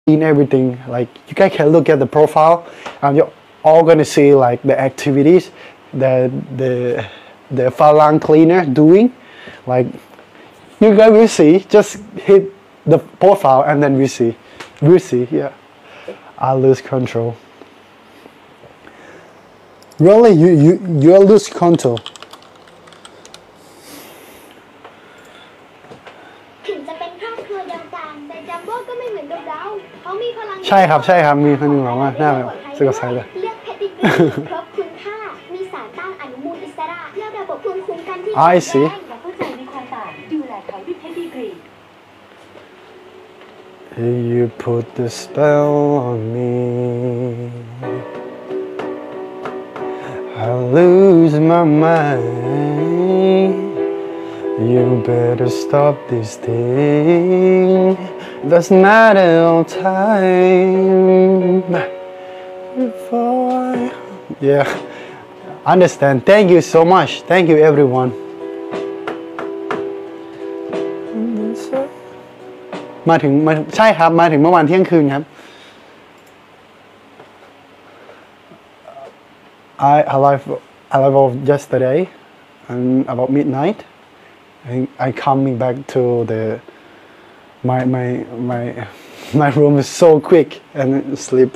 in everything. Like you guys can look at the profile, and you're all gonna see like the activities that the Falang cleaner doing. Like you guys will see. Just hit the profile and then we see. We'll see. Yeah, I lose control. Really, you lose control. ถึงจะเป็นครอบครัวเดียวกันแต่จัมโบ้ก็ไม่เหมือนกับเราเขามีพลังใช่ครับมีคนหนึ่งบอกว่าหน้าแบบสกปรกเลยเลือกเพชรดิกรีครบคุณค่ามีสารต้านอนุมูลอิสระเลือกระบบภูมิคุ้มกันที่ I see และเข้าใจในความต่างดูแลเขาด้วยเพชรดีกรี You put the spell on me, I lose my mind. You better stop this thing. Doesn't matter all time. Before yeah, understand. Thank you so much. Thank you, everyone. มาถึงใช่ครับมาถึงเมื่อวานเที่ยงคืนครับ I arrived off yesterday and about midnight and I coming back to the my room is so quick and sleep.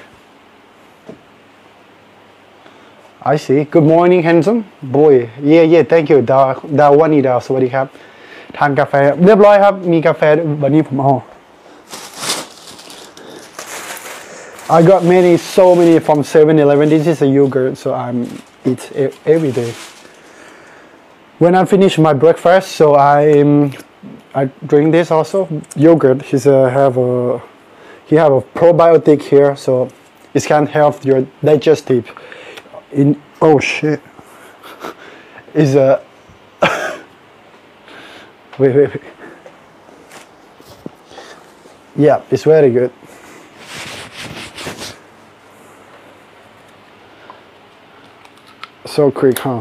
I see. Good morning, handsome boy. Yeah. Thank you. ดาววันนี้ดาวสวัสดีครับทานกาแฟเรียบร้อยครับมีกาแฟวันนี้ผมเอา I got so many from 7-Eleven. This is a yogurt, so I'm eat every day. When I finish my breakfast, so I drink this also yogurt. He have a probiotic here, so it can help your digestive. Oh shit, is a wait. Yeah, it's very good. So quick, huh?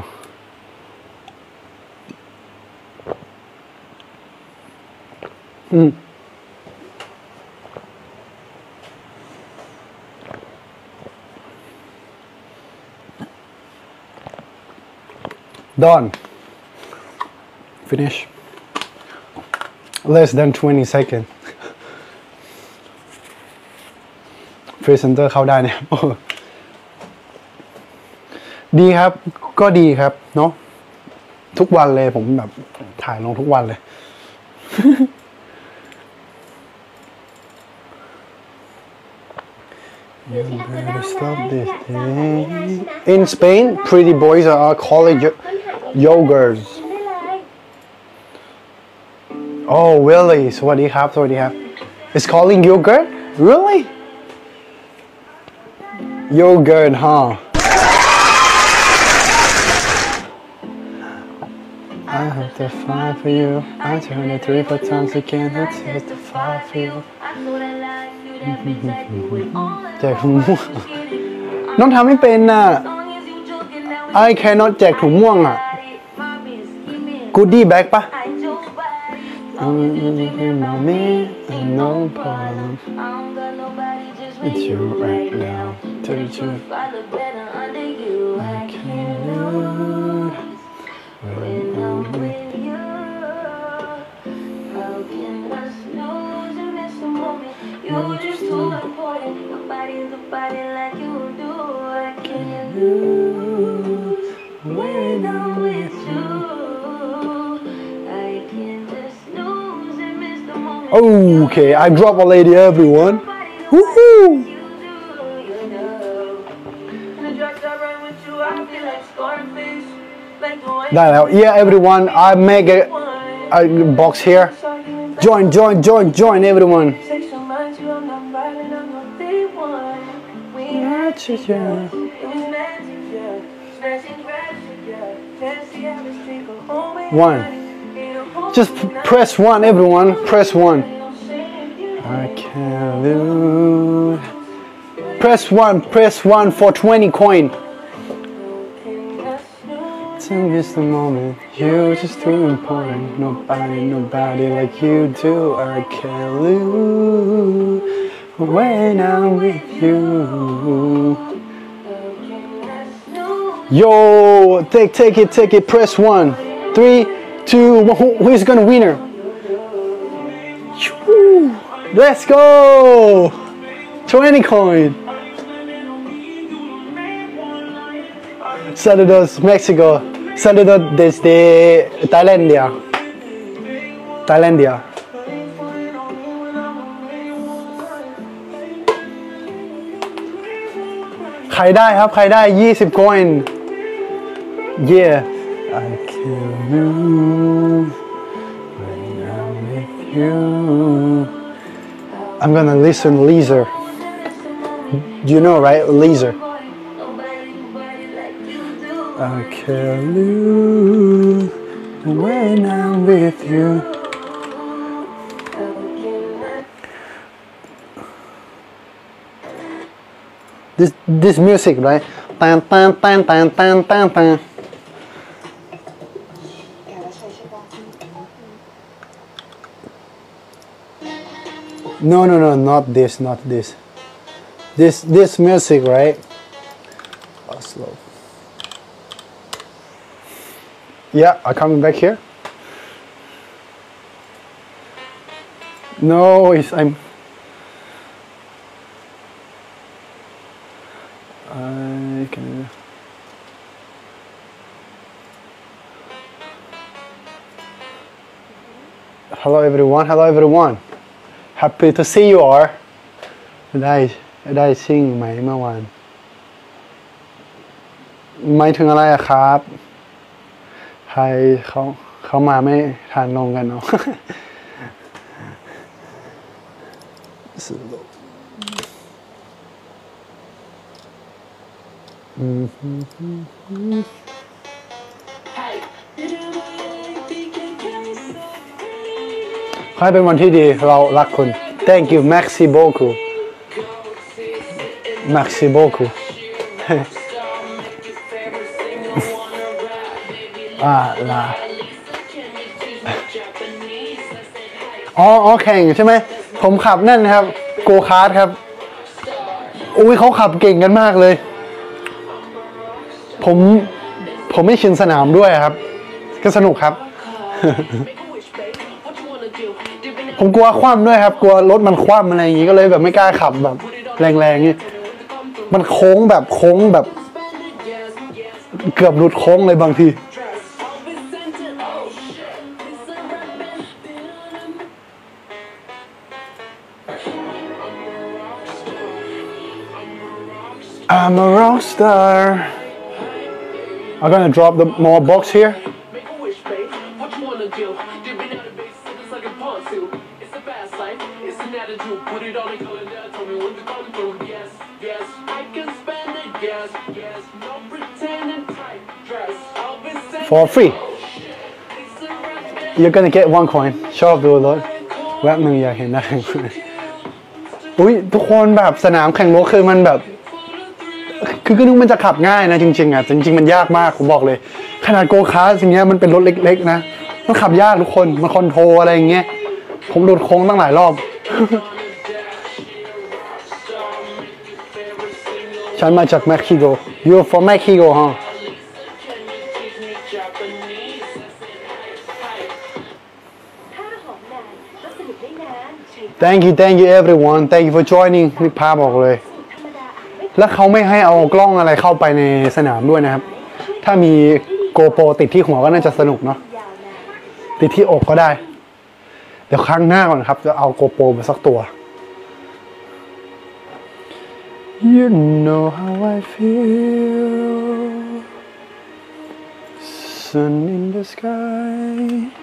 Done. Finish. Less than 20 seconds. Presenter เข้าได้เนี่ย ดีครับก็ดีครับเนาะทุกวันเลยผมแบบถ่ายลงทุกวันเลย You better stop this thing. In Spain, pretty boys are called yogurts. Oh, really? สวัสดีครับ It's calling yogurt? Really? Yogurt, huh? I have to fight for you. I turn it 3-4 times again. I testify for you. แจกถุงม่วงน้องทำไม่เป็นน่ะ I cannot แจกถุงม่วงอ่ะ Goodie bag ปะ No problem. It's you right now. Tell the truth. I can't lose when I'm with you. How can I snooze and miss the moment? You're just too important. Nobody's like you do. I can't lose when I'm with you. I can't just snooze and miss the moment. Okay, I drop a lady, everyone. Woohoo! Yeah, everyone, I make a box here. Join, everyone. One. Just press one, everyone. Press one. I can't lose. Press one for 20 coin. Miss the moment. You're just too important. Nobody like you do. I can't lose when I'm with you. Yo, take it, press 1, 3, 2, 1. Who is gonna win her? Let's go! 20 coin. Saludos Mexico. Saludos desde Tailandia.ใครได้ครับใครได้20 coin. Yeah. I kill you when I'm with you. I'm gonna listen Leezer. You know, right? Leezer. I kill you when I'm with you. This music, right? Tan tan tan tan tan tan tan. No, not this. This music, right? Oh, slow. Yeah, I'm coming back here. No, I'm. I can. Hello everyone. Happy to see you all. ได้ซิ่งไหมเมื่อวานไม่ถึงอะไรอะครับใครเขามาไม่ทานลงกันเนาะ ขอให้เป็นวันที่ดีเรารักคุณ Thank you Maxi Boku ล่ะอ๋อแข่งใช่ไหมผมขับนั่นครับโกคาร์ทครับอุ้ยเขาขับเก่งกันมากเลยผมไม่ชินสนามด้วยครับก็สนุกครับ ผมกลัวคว่ำด้วยครับกลัวรถมันคว่ำอะไรอย่างงี้ก็เลยแบบไม่กล้าขับแบบแรงๆนี่มันโค้งแบบเกือบหลุดโค้งเลยบางที I'm a rock star. I'm gonna drop the more box here. For free. You're gonna get 1 coin. ชอบดูรถแวบหนึ่งอยากเห็นนะ อุ้ยทุกคนแบบสนามแข่งรถคือมันแบบคือก็นึกมันจะขับง่ายนะจริงๆอ่ะจริงๆมันยากมากผมบอกเลยขนาดโกคาร์ทสิ่งเงี้ยมันเป็นรถเล็กๆนะมันขับยากทุกคนมันคอนโทรลอะไรอย่างเงี้ยผมหลุดโค้งตั้งหลายรอบ ฉันมาจากเม็กซิโก You're from Mexico ฮะ Thank you everyone Thank you for joining นึกภาพออกเลยแล้วเขาไม่ให้เอากล้องอะไรเข้าไปในสนามด้วยนะครับถ้ามีโกโปรติดที่หัวก็น่าจะสนุกเนาะติดที่อกก็ได้เดี๋ยวครั้งหน้าก่อนครับจะเอาโกโปรมาสักตัว You know how I feel Sun in the sky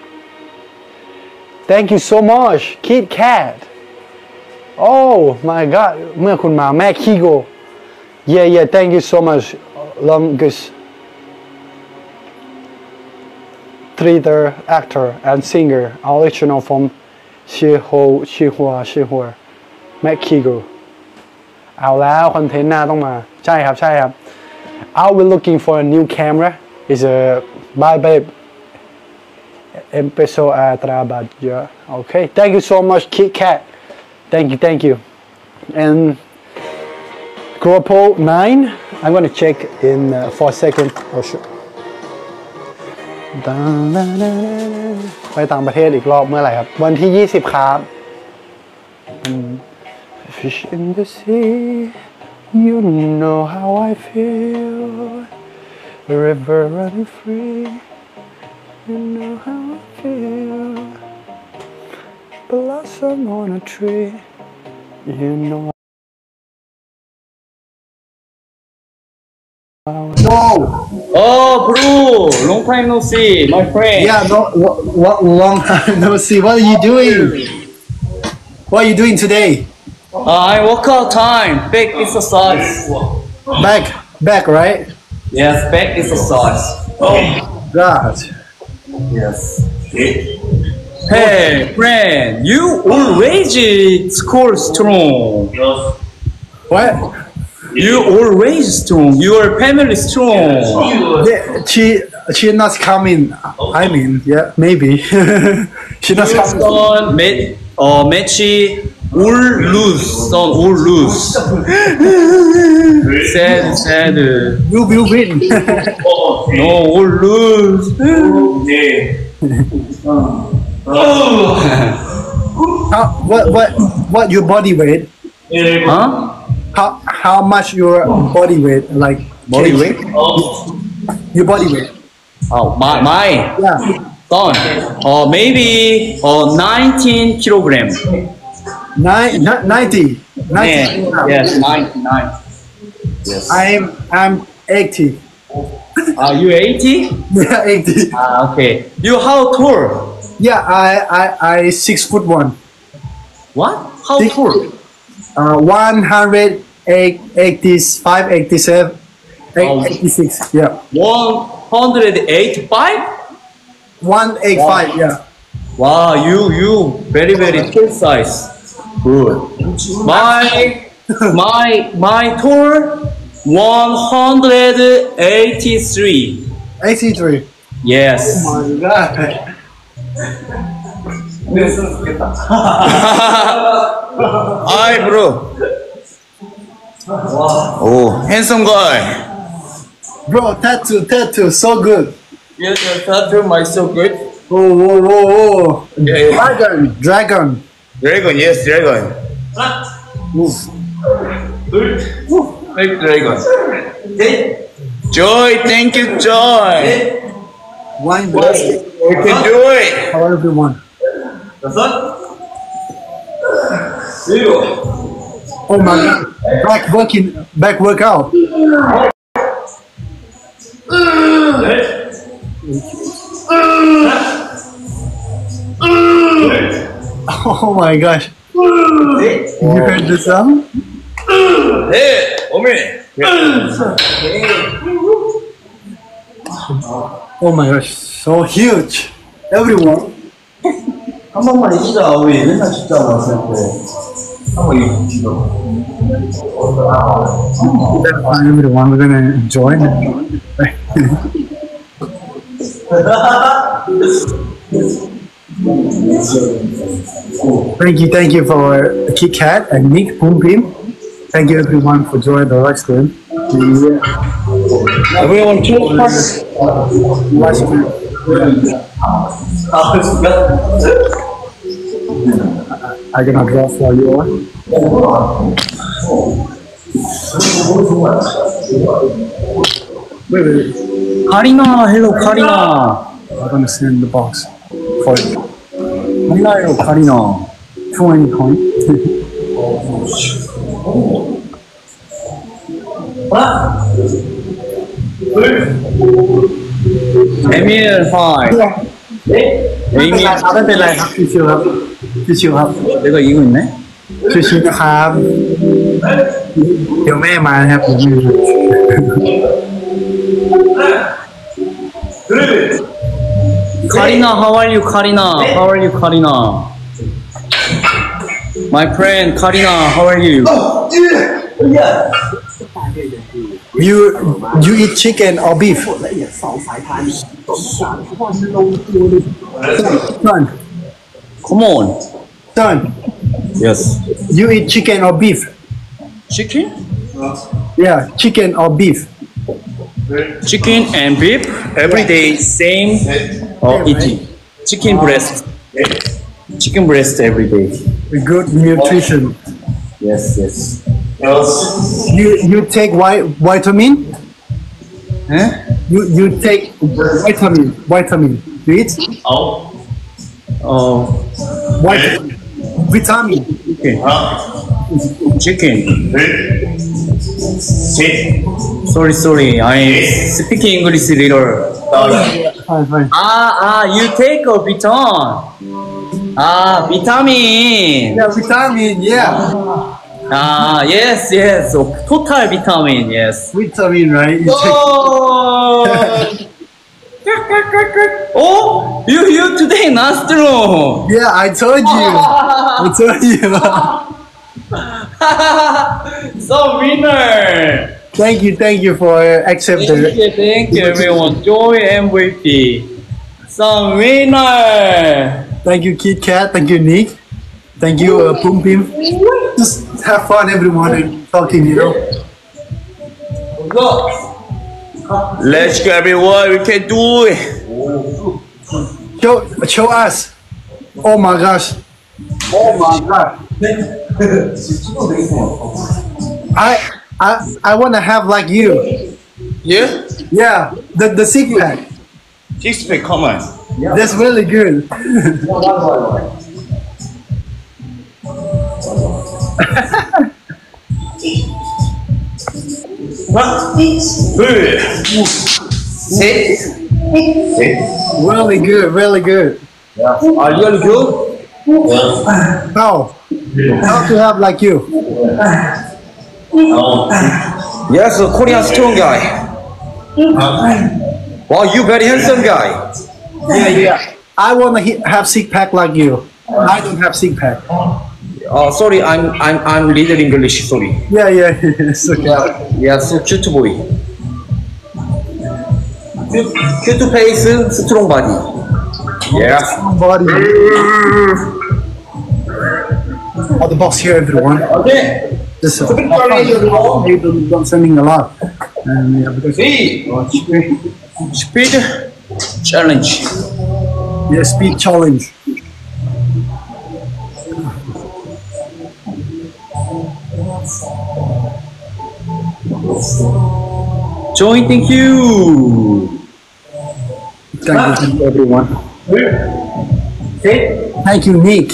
Thank you so much Kit Kat Oh my god เมื่อคุณมาแม่คีโกYeah, thank you so much, longest theater actor and singer, original from Chihuahua, Mexico. เอาแล้วคอนเทนต์หน้าต้องมาใช่ครับ I'll be looking for a new camera. It's a bye babe. Empezó a trabajar. Okay, thank you so much, Kit Kat. Thank you. and GoPro 9. I'm gonna check in 4 seconds. I'll show. ไปต่างประเทศอีกรอบเมื่อไหร่ครับวันที่ 20 ครับ Fish in the sea, you know how I feel. The river running free, you know how I feel. Blossom on a tree, you know. Whoa! Oh, bro, long time no see, my friend. Yeah, no, what long time no see. What are you doing? What are you doing today? I workout time, back exercise. Back, right? Yes, back exercise. God. Yes. Hey, friend, you always score strong. What? You always strong. Your family strong. Yeah, she not coming. I mean, yeah, maybe. She not coming. Son, match all lose. Son, all lose. Sad. You will win. No, all lose. What your body weight? Huh? How much your body weight? Like Body weight? Your body weight. Oh, my. Yeah. Son, maybe 19 kilogram. 90. Yeah, yes, 99. Yes. I'm 80. Are you 80? Yeah, 80. Okay. You how tall? Yeah, I 6'1". What? How Six- tall? 185, 87, 86. Yeah, 185? 185. Yeah. Wow, you very tall size. Good. My tall 183. 83. Yes. Oh my God. Hi, bro. Oh, handsome guy. Bro, tattoo, so good. Yes, your tattoo my so good. Oh. Yeah. Dragon. Dragon, yes, dragon. Big dragon. Joy, thank you, Joy. Wine. We can do it. How everyone. Oh my God. Back workout. Oh my gosh. You heard the sound? Hey, Omi. Oh my gosh, so huge. Everyone. 한 번만 이기자. 우리 맨날 진짜로 생각해. 한번 이기자. Everyone, we're gonna enjoy it. Thank you for Kit Kat and Nick Boom Beam. Thank you everyone for joining the live stream. Everyone, two Live stream. I'm gonna draw for you all. Wait. Karina, hello, Karina. I'm gonna send the box for you. Karina, hello, Karina. 20 coin. Emil, hi. Emil, ไม่เป็นไรครับชิวๆครับชิวๆครับ 내가 이거 있네? ชิวๆนะครับเดี๋ยวแม่มานะครับผมไม่รู้ Karina, how are you, Karina? How are you, Karina? My friend, Karina, how are you? You eat chicken or beef? Son, Come on. son, Yes. you eat chicken or beef? chicken? Yeah, chicken or beef. Chicken and beef every day same eating. Chicken breast. Chicken breast every day. Good nutrition. Yes, yes. You take vitamin? Huh? You take vitamin. You eat? Vitamin. Chicken. Sorry. I speak English little. Fine. You take a vitamin. Vitamin. Yeah, vitamin. Yeah, Yes. Total vitamin. Yes. vitamin, right? You take, Oh, you today Nostrum. yeah, I told you. So winner. Thank you for accepting. Thank you everyone. Joy MVP. So winner. Thank you, Kit Kat. Thank you, Nick. Thank you, Pum Pim. Just have fun, everyone, and talking. Let's go everyone. We can do it. Show us. Oh my gosh. I want to have like you. Yeah. Yeah, the six pack. Six pack, come on. That's really good. 하나, 둘, 셋. Really good. Are you good? How to have like you? Yes, a Korean strong guy. Wow, you very handsome guy. Yeah. I want to have six pack like you. I don't have six pack. Sorry, I'm little English. Sorry. Yeah. It's okay. Yeah, so cute boy. Cute face, strong body. Yeah. Body. Oh, the boss here, everyone. Okay. Just don't sending a lot. And yeah, because Speed challenge. yeah, speed challenge. Join, thank you. Thank you, everyone. Thank you, Nick.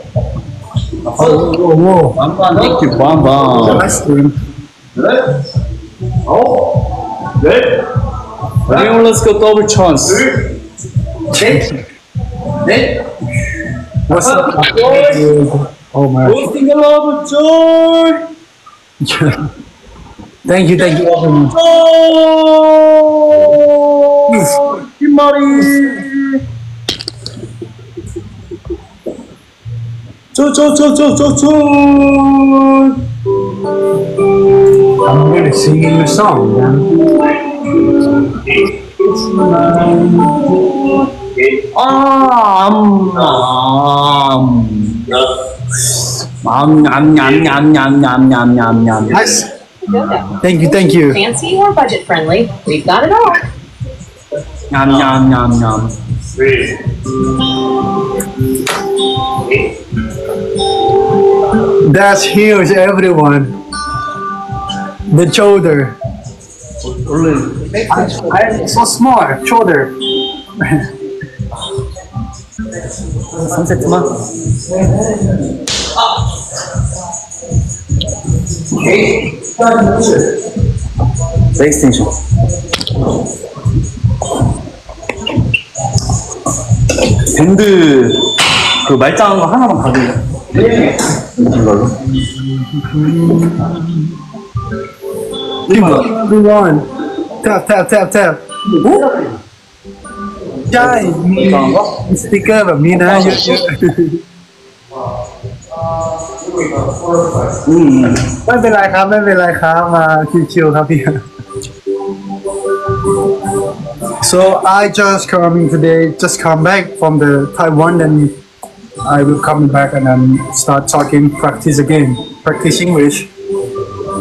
Whoa. Thank you, Bam Bam. Nice stream. Let's go double chance. What's up? Oh my. Boosting the love, joy. Thank you, everyone. 김말이. 저. I'm really singing the song, Nice. Thank you. Fancy or budget friendly, we've got it all. That's huge, everyone. The shoulder. I'm so small, shoulder. 3세트만. 베이스테이션. 밴드 그 말짱한 거 하나만 가져요. 이걸로. Everyone. Tap.ใช่มีสติ๊กเกอร์แบบนี้นะเยอะๆไม่เป็นไรครับมาชิวๆครับพี่ So I just come back from the Taiwan, then I will come back and then start practice English.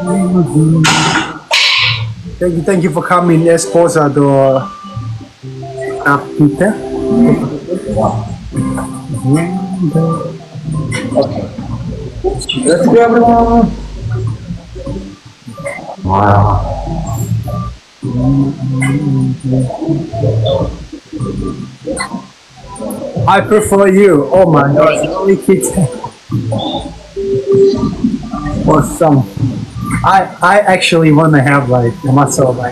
Thank you for coming, Esposa do Apita. Let's go, everyone. Wow. I prefer you. Oh my god, only kids. Awesome. I actually want to have like a muscle like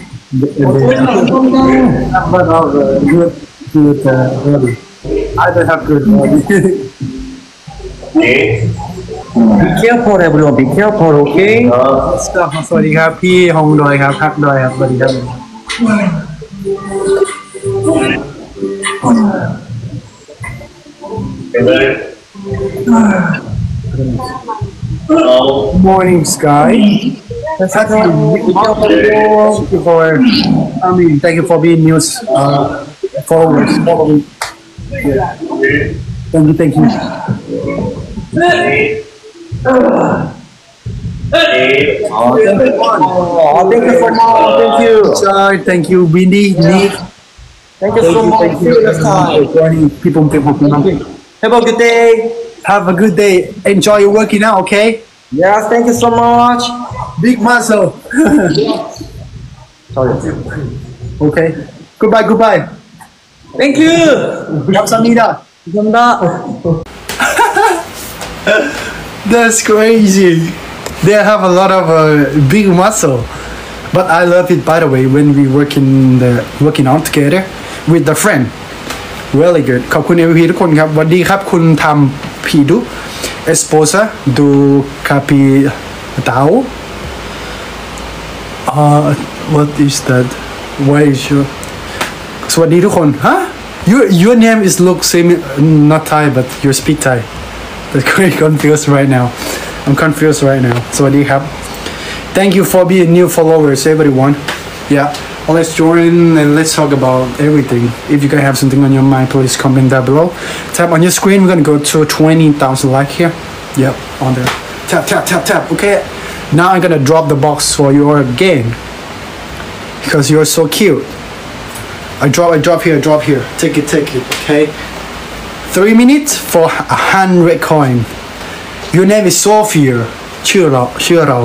but good body. I don't have good body. Be careful, everyone. Be careful, okay? สวัสดีครับพี่ฮงดอยครับพักดอยครับสวัสดีครับ Morning Sky. Thank you for coming. Thank you for being news followers. Following. Yeah. Thank you. Oh, thank you so much. Thank you. Sorry, thank you, Windy, Nick. Thank you so much. See you next time. Joining people. Have a good day. Have a good day. Enjoy your working out, okay? Yes, thank you so much. Big muscle. Sorry. Okay. Goodbye. Thank you. 감사합니다. That's crazy. They have a lot of big muscle. But I love it, by the way, when we working out together with the friend. Really good. ขอบคุณ MVP ทุกคนครับสวัสดีครับคุณทำพีดูเอสโปซาดูคาปิเตาwhat is that why is your สวัสดีทุกคน huh your name is look same not Thai but you speak Thai that's quite confused right now I'm confused right now สวัสดีครับ thank you for being new followers everyone yeah let's join and let's talk about everything. If you guys have something on your mind, please comment down below. Tap on your screen. We're gonna go to 20,000 like here. Yep, on there. Tap. Okay. Now I'm gonna drop the box for you again because you're so cute. I drop here. Take it. Okay. 3 minutes for 100 coin. Your name is Sophia. ชื่อเรา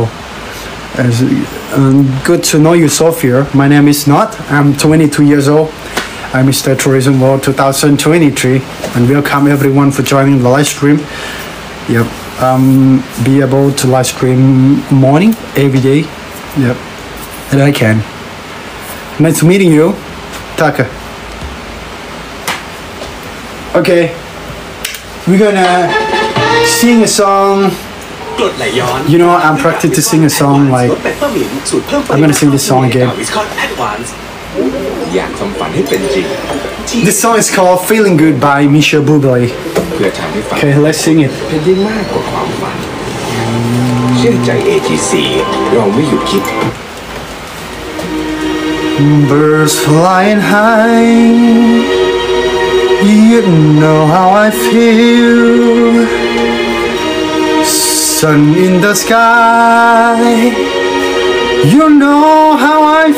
good to know you, Sophia. My name is Not. I'm 22 years old. I'm Mr. Tourism World 2023, and welcome everyone for joining the live stream. Yep. Be able to live stream morning every day. Yep. And I can. Nice meeting you, Taka. Okay. We're gonna sing a song. You know, I'm practicing to sing a song like I'm gonna sing this song again. This song is called Feeling Good by Michel Bublé. Okay, let's sing it. Birds flying high, you know how I feel. Sun in the sky, you know how I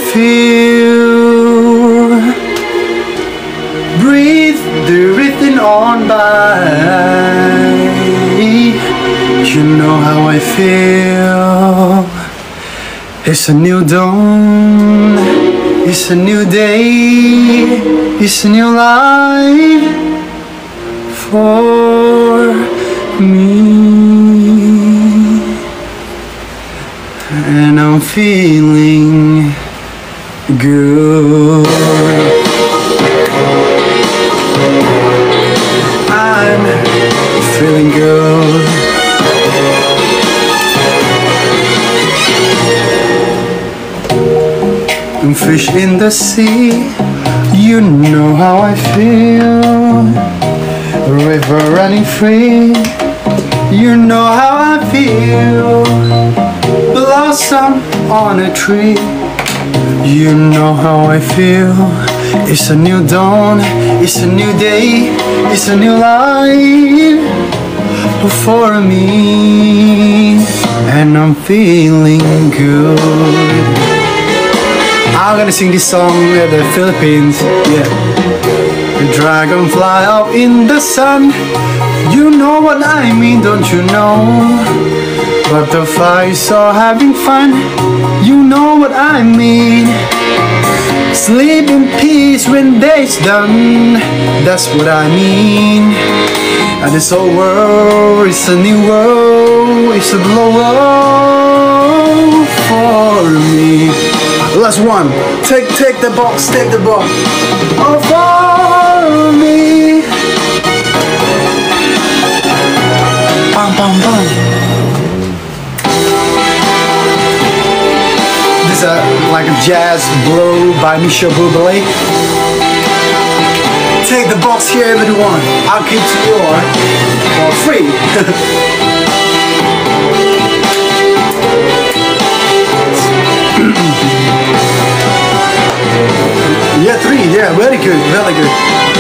feel. Breathe the rhythm on by, you know how I feel. It's a new dawn, it's a new day, it's a new life for me. And I'm feeling good. I'm feeling good. Fish in the sea, you know how I feel. River running free, you know how I feel. Blossom on a tree, you know how I feel. It's a new dawn, it's a new day, it's a new life for me. and I'm feeling good. I'm gonna sing this song at the Philippines. Yeah. The dragonfly out in the sun. You know what I mean, don't you know? Butterflies are having fun. You know what I mean. Sleep in peace when day's done. That's what I mean. And this whole world is a new world. It's a world for me. Last one. Take the box. Take the box. Oh, for me. Bam, bam, bam. This is like a jazz blow by Michel Bublé. Take the box here, everyone. I'll give to you for free. Yeah, 3. Yeah, very good, very good.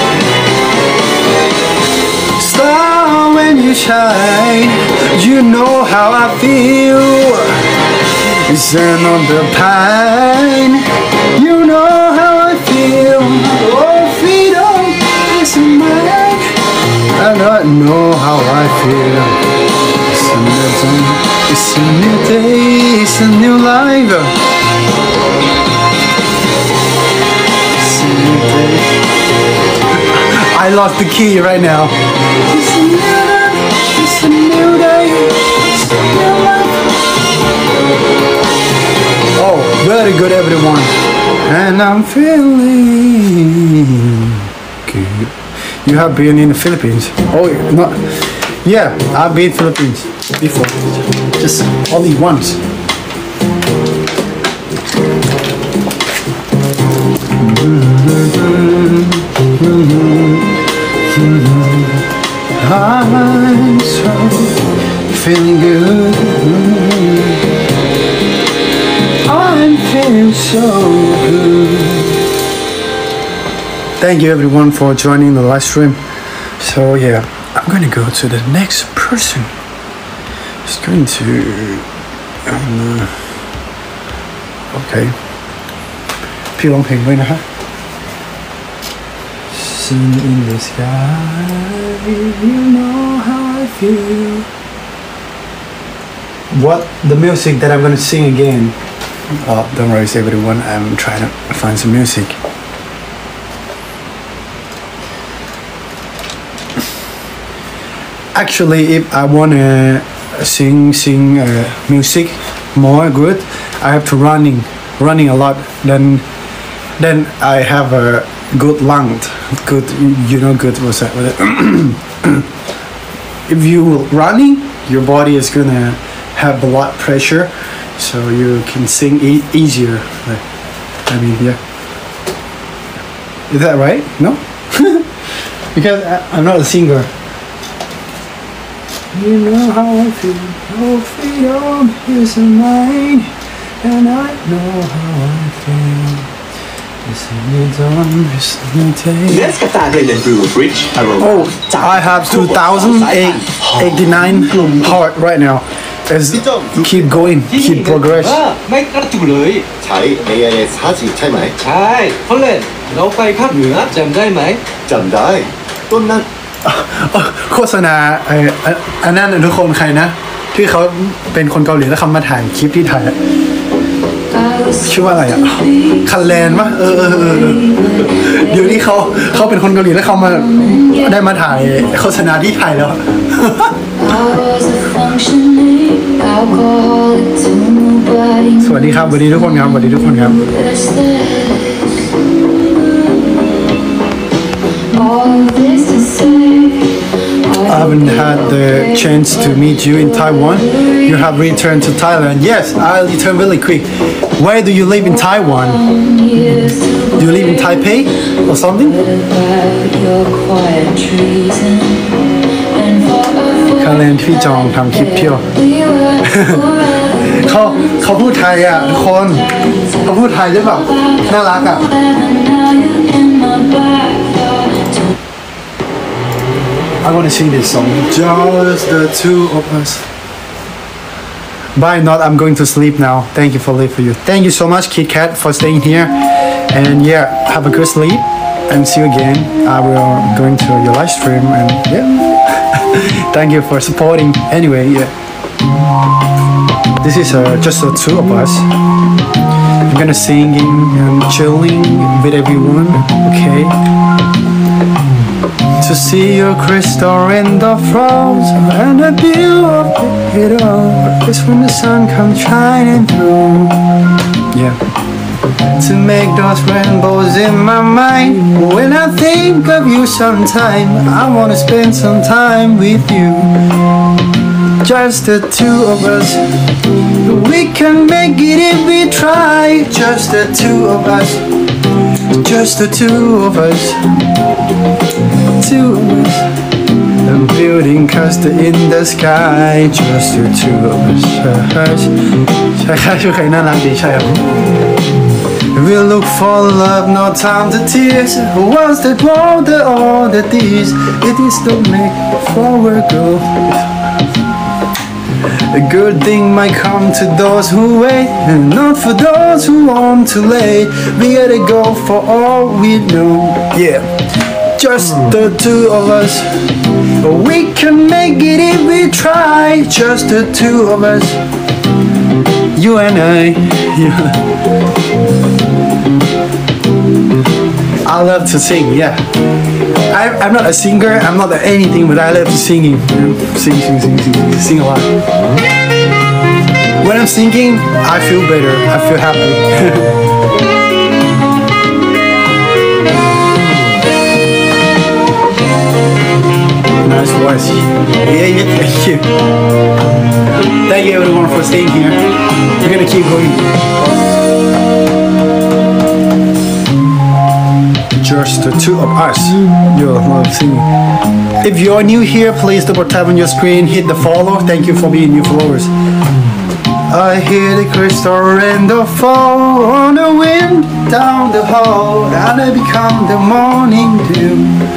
Star, when you shine, you know how I feel. Stand on the pine, you know how I feel. Oh, freedom is mine, and I know how I feel. It's a new time, it's a new day, it's a new life. It's a new day. I lost the key right now. It's a new day, it's a new day, it's a new life. Oh, very good, everyone. And I'm feeling good. You have been in the Philippines? Oh, not. Yeah, I've been in the Philippines before. Just only once. I'm so feeling good. I'm feeling so good. Thank you everyone for joining the live stream. So yeah, I'm gonna go to the next person. Just going to okay. พี่ร้องเพลงด้วยนะฮะ Sun in the sky, you know how I feel. What the music that I'm gonna sing again? Oh, don't worry, everyone. I'm trying to find some music. Actually, if I wanna sing music more good, I have to running a lot. Then I have a good lung. Good, good. What's that? If you running, your body is gonna have blood pressure. So you can sing easier. I mean, yeah. Is that right? No? Because I'm not a singer. You know how I feel. Oh, freedom is mine, and I know how I feel. It's a new dawn, it's a new day. Let's get that in the Blue Bridge. Oh, I have 2,089 heart right now. As keep going, keep progress. ไม่กระจุเลยใช้ AIS 5G ใช่ไหมใช่เขาเล่นเราไปภาคเหนือจำได้ไหมจำได้ต้นนั้นโฆษณาอันนั้นทุกคนใครนะ ที่เขาเป็นคนเกาหลีแล้วเขามาถ่ายคลิปที่ไทยอะชื่อว่าอะไรอ่ะคันแลนปะเดี๋ยวนี้เขาเป็นคนเกาหลีแล้วเขามาได้มาถ่ายโฆษณาที่ไทยแล้ว สวัสดีครับสวัสดีทุกคนครับสวัสดีทุกคนครับ I haven't had the chance to meet you in Taiwan. You have returned to Thailand. Yes, I'll return really quick. Where do you live in Taiwan? Do you live in Taipei or something? คาเลนพี่จองทำคลิปเที่ยว เขาพูดไทยอ่ะทุกคนเขาพูดไทยได้แบบน่ารักอ่ะ I want to sing this song. Just the two of us. Bye, not. I'm going to sleep now. Thank you for live for you. Thank you so much, Kit Kat, for staying here. And yeah, have a good sleep. And see you again. I will going to your live stream and yeah. Thank you for supporting. Anyway, yeah. This is just the two of us. I'm gonna singing and chilling with everyone. Okay. To see your crystal in the froze and the view of it all is when the sun comes shining through. Yeah. To make those rainbows in my mind. When I think of you sometime, I wanna spend some time with you. Just the two of us. We can make it if we try. Just the two of us. Just the two of us. Two of us. A building cast in the sky. Just the two of us. ใช่น่ารักดีใช่ครับ We look for love, no time to tears. Once the world, all the these, it is to make forward go. A good thing might come to those who wait, and not for those who want to late. We gotta go for all we know. Yeah, just the two of us. We can make it if we try. Just the two of us. You and I. Yeah. I love to sing, yeah. I'm not a singer, I'm not anything, but I love to singing. Sing a lot. When I'm singing, I feel better, I feel happy. Nice voice. Yeah, thank you. Thank you everyone for staying here. We're gonna keep going. Just the two of us. You love singing. If you're new here, please double tap on your screen, hit the follow. Thank you for being new followers. I hear the crystal rain fall on the wind down the hall, and I become the morning dew.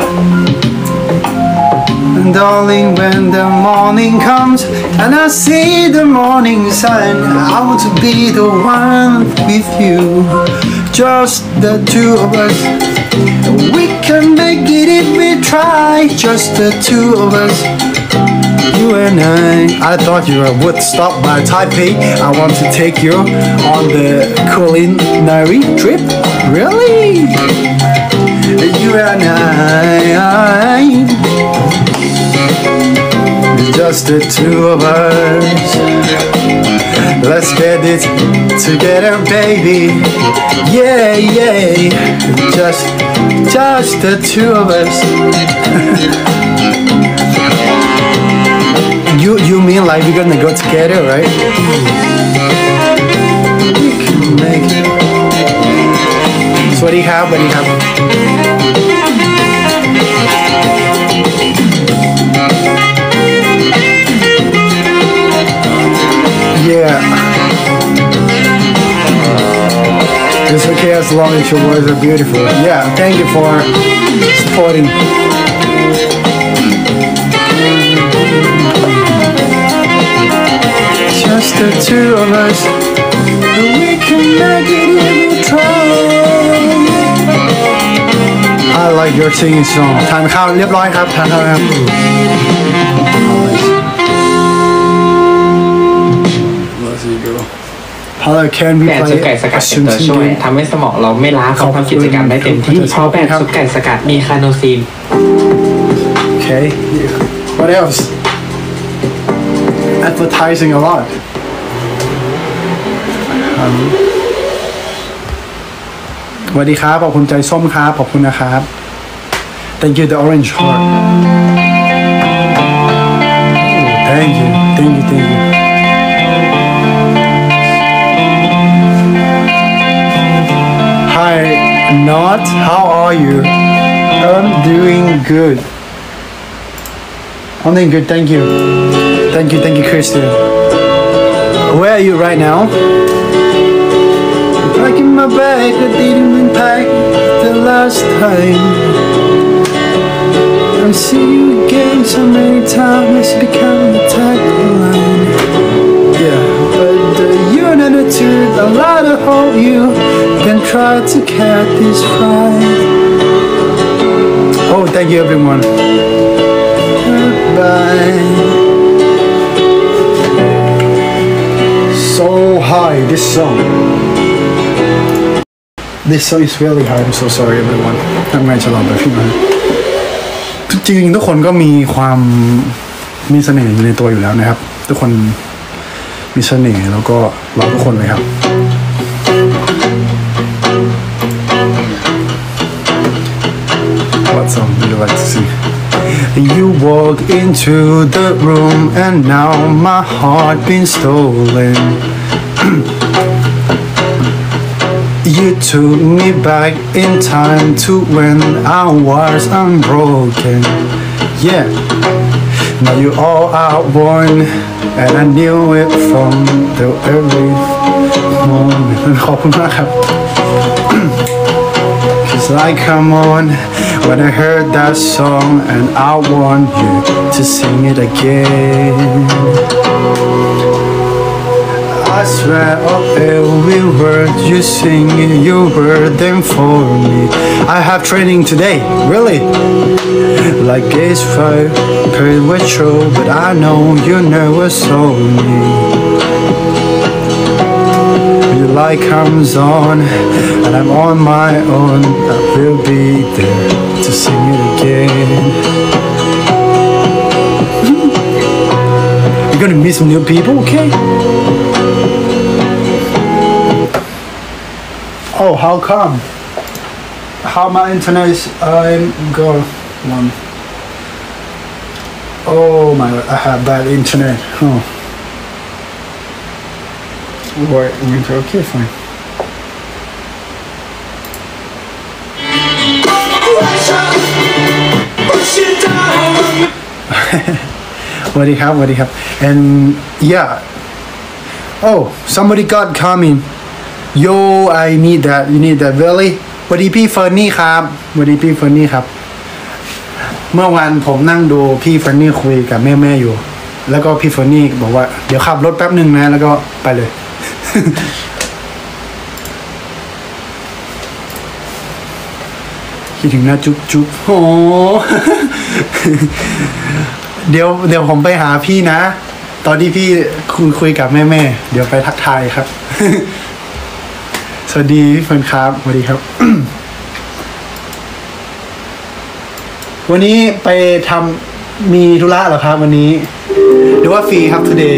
And darling, when the morning comes and I see the morning sun, I want to be the one with you. Just the two of us. We can make it if we try. Just the two of us. You and I thought you would stop by Taipei. I want to take you on the culinary trip. Really? You and I. Just the two of us. Let's get it together, baby. Yeah, yeah. Just the two of us. You mean like we're gonna go together, right? We can make it. So what do you have? What do you have? Yeah. It's okay as long as your words are beautiful. Yeah, thank you for supporting. Just the two of us. We can make it if we try. I like your singing song. ทานข้าวเรียบร้อยครับทานข้าวครับ Hello, can we แบบซุปไก่ play สกัดเป็นตัวช่วยทำให้สมองเราไม่ล้าเขาทำกิจกรรมได้เต็มที่เพราะแบบซุปไก่สกัดมีคาโนซีน Okay, what else? Advertising a lot. สวัสดีครับขอบคุณใจส้มครับขอบคุณนะครับ Thank you the orange heart. Thank you. Hi, Not. How are you? I'm doing good. I'm doing good. Thank you. Thank you, Kristen. Where are you right now? Packing my bag that didn't pack the last time. I see you again so many times. It's become a tagline. Yeah. tried to catch this fight. Oh, thank you everyone. Goodbye. So high, this song. This song is really high. I'm so sorry everyone. ทำไงจะร้องแบบพี่มาจริงๆทุกคนก็มีความมีเสน่ห์อยู่ในตัวอยู่แล้วนะครับทุกคนมีเสน่ห์แล้วก็รักทุกคนเลยครับ What song would you like to sing? You walk into the room and now my heart been stolen. You took me back in time to when I was unbroken. Yeah, now you all are one, and I knew it from the early moment. ขอบคุณมากครับ 'Cause I come on when I heard that song, and I want you to sing it again. I swear of every word you sing, you were them for me. I have training today, really. Like it's fire, perpetual, but I know you never saw me. Your light comes on, and I'm on my own. I will be there to sing it again. You're gonna meet some new people, okay? Oh, how come? How my internet is go one. Oh my god, I have bad internet. Oh. Wait, okay, fine. What do you have? And yeah. Oh, somebody got coming. Yo, I need that. You need that, really? สวัสดีพี่เฟิร์นนี่ครับสวัสดีพี่เฟิร์นนี่ครับ เมื่อวานผมนั่งดูพี่เฟิร์นนี่คุยกับแม่ๆอยู่ แล้วก็พี่เฟิร์นนี่บอกว่าเดี๋ยวขับรถแป๊บหนึ่งนะแล้วก็ไปเลย คิดถึงนะจุ๊บโอ้ เดี๋ยวผมไปหาพี่นะ ตอนที่พี่คุยกับแม่ๆเดี๋ยวไปทักทายครับ สวัสดีพี่เฟิร์นครับสวัสดีครับ วันนี้ไปทำมีธุระเหรอครับวันนี้หรือว่าฟรีครับ today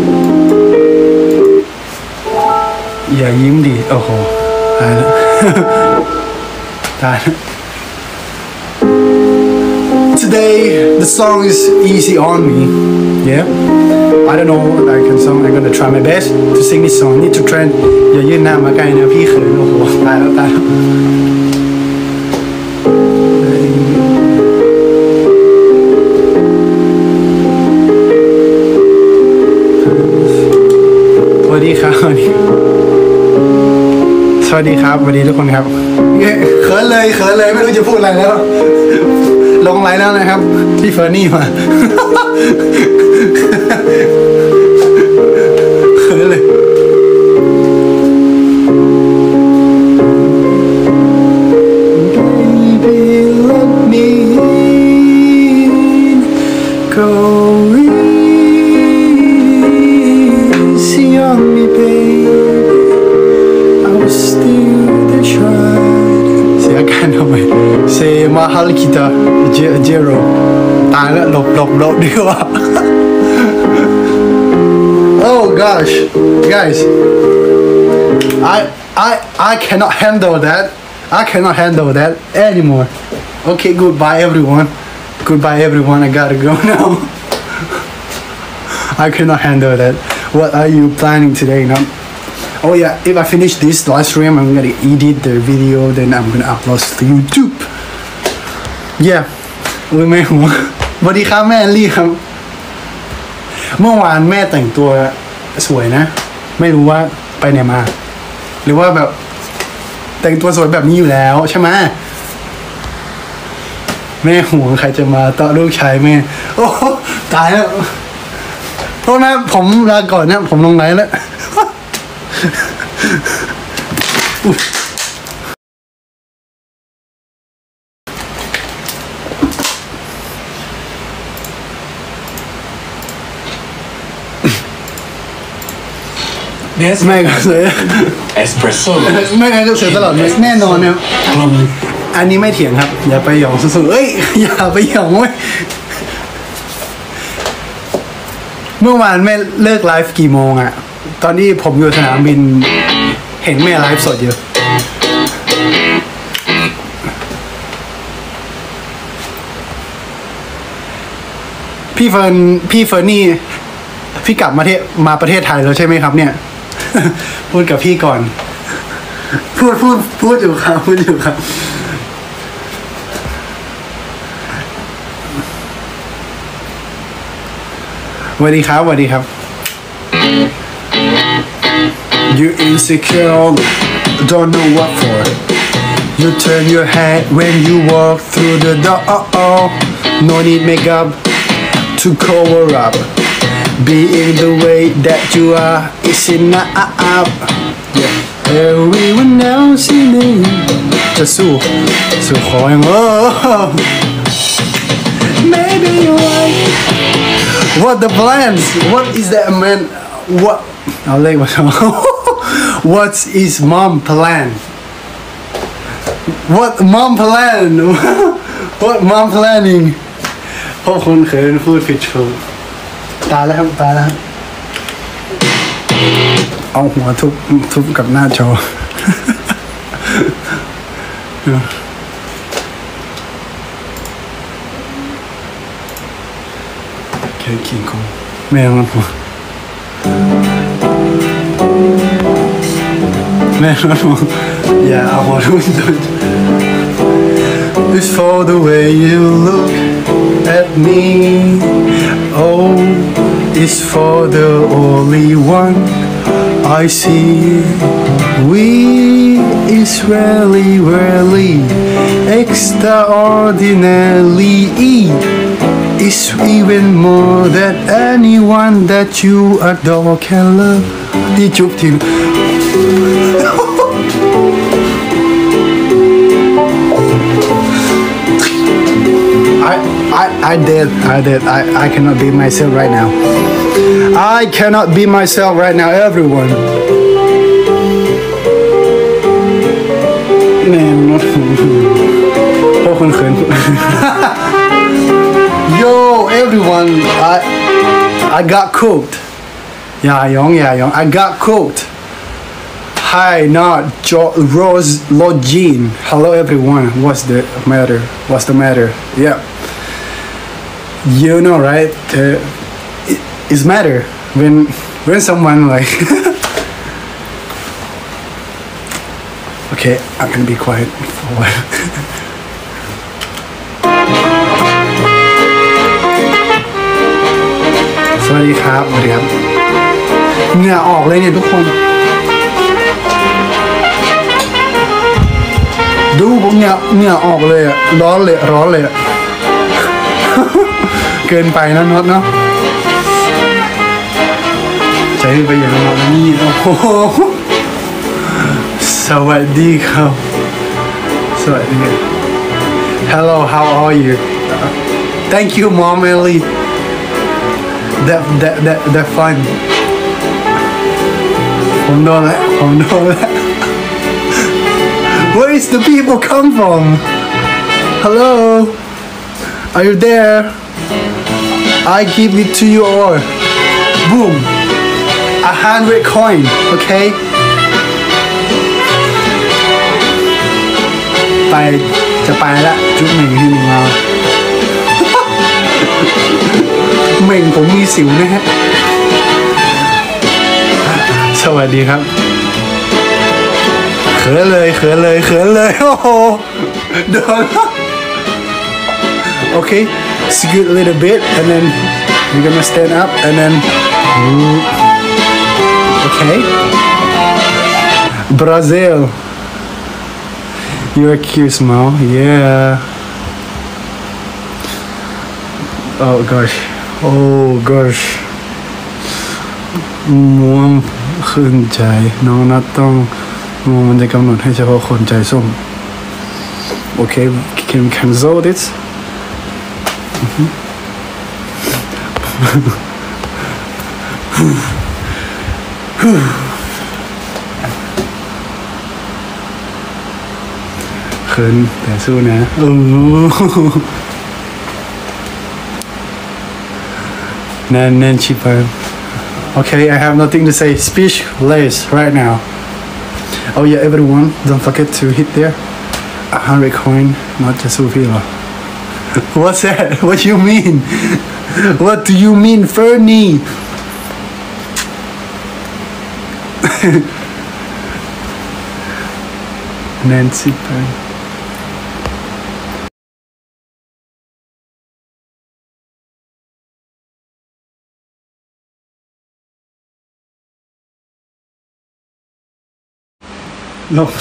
อย่ายิ้มดิโอ้โหตายแล้ว ตายแล้ว Today the song is easy on me. Yeah, I don't know what I can sing. I'm gonna try my best to sing this song. Need to train. อย่ายื่นหน้ามาใกล้นะพี่เขินโอ้โหตายแล้วสวัสดีครับสวัสดีครับสวัสดีทุกคนครับเขินเลยไม่รู้จะพูดอะไรแล้วลงไลน์แล้วนะครับพี่เฟอร์นี่มาเขินเลย Baby let me go easy on me baby I was still the child เสียการทำไมเซมาฮาลิกิตาเจโรตายแล้วหลบดีกว่า Oh gosh guys I cannot handle that anymore. Okay, goodbye everyone I gotta go now. I cannot handle that. What are you planning today now? Oh yeah, if I finish this live stream, I'm gonna edit the video, then I'm gonna upload to YouTube. Yeah, แม่หัวสวัสดีครับแม่ลี่ครับเมื่อวานแม่แต่งตัวสวยนะไม่รู้ว่าไปไหนมาหรือว่าแบบแต่งตัวสวยแบบนี้อยู่แล้วใช่ไหมแม่หัวใครจะมาต่อลูกชายแม่โอ้ตายแล้วโทษนะผมลาก่อนนะผมลงไลน์แล้วเนสไม่ก็เสือเอสเปรสโซ่ไม่งั้นก็เสือตลอดเลยแน่นอนนะครับอันนี้ไม่เถียงครับ อย่าไปหยองสุดๆเอ้ยอย่าไปหยองเว้ยเมื่อวานแม่เลิกไลฟ์กี่โมงอะตอนนี้ผมอยู่สนามบินเห็นแม่ไลฟ์สดอยู่พี่เฟิร์นนี่พี่กลับมาประเทศไทยแล้วใช่ไหมครับเนี่ย พูดกับพี่ก่อน พูดอยู่ครับพูดอยู่ครับสวัสดีครับสวัสดีครับ You insecure don't know what for You turn your head when you walk through the door No need makeup to cover up Being the way that you are is enough yeah. Everyone else in it จะสู้ขออย่างMaybe you're right What the plans What is that man What เอาเลขมาWhat is mom plan What mom plan What mom planning พวกคุณเคยพูดผิดถูกตายแล้วครับตายแล้วเอาหัวทุบกับหน้าจอแค่กินคงแม่มันหัวแม่มันหัวอย่าเอาหัวทุบตัวIt's for the way you look at me Oh it's for the only one I see We is really extraordinarily It's even more than anyone that you adore can love นี่จุ๊บทีI did. I cannot be myself right now. I cannot be myself right now, everyone. Man, not. Yo, everyone. I got cooked. Yeah, young. I got cooked. Hi, not Rose Login. Hello, everyone. What's the matter? Yeah. You know, right? It's matter when someone like. Okay, I'm gonna be quiet for a while. สวัสดีครับเหงื่อออกเลยเนี่ยทุกคนดูผมเหงื่อออกเลยอะร้อนเลยอะ เกินไปนะน็อตเนาะใจไปอย่างน็อตนี่โอ้โหสวัสดีครับสวัสดี Hello how are you Thank you Mom Ellie that fun ผมโดนแล้ว Where is the people come from Hello Are you there I give it to you all. Boom. 100 coin. Okay. จะไปละจุ๊บเหม่งให้หนึ่งเราเหม่งผมมีสิวนะฮะสวัสดีครับเขินเลยโอ้โหโดนOkay, scoot a little bit and then you're gonna stand up and then okay. Brazil. You're a cute smile, yeah. Oh gosh. ม่วงขึ้นใจน้องนัดต้องมันจะกำหนดให้เฉพาะคนใจส้ม Okay, can we cancel this? ขินแต่สู้นะNancy Burn. Okay, I have nothing to say. Speechless right now. Oh yeah, everyone, don't forget to hit there. 100 coin, not just Sophia. What's that? What do you mean? What do you mean, Fernie? Nancy Burn.ลง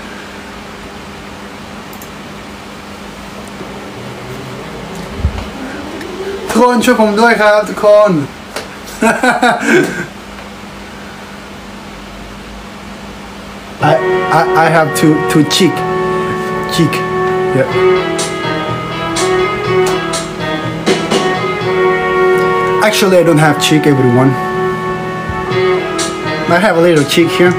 ทุกคนช่วยผมด้วยครับทุกคน I have to cheek yeah actually I don't have cheek everyone I have a little cheek here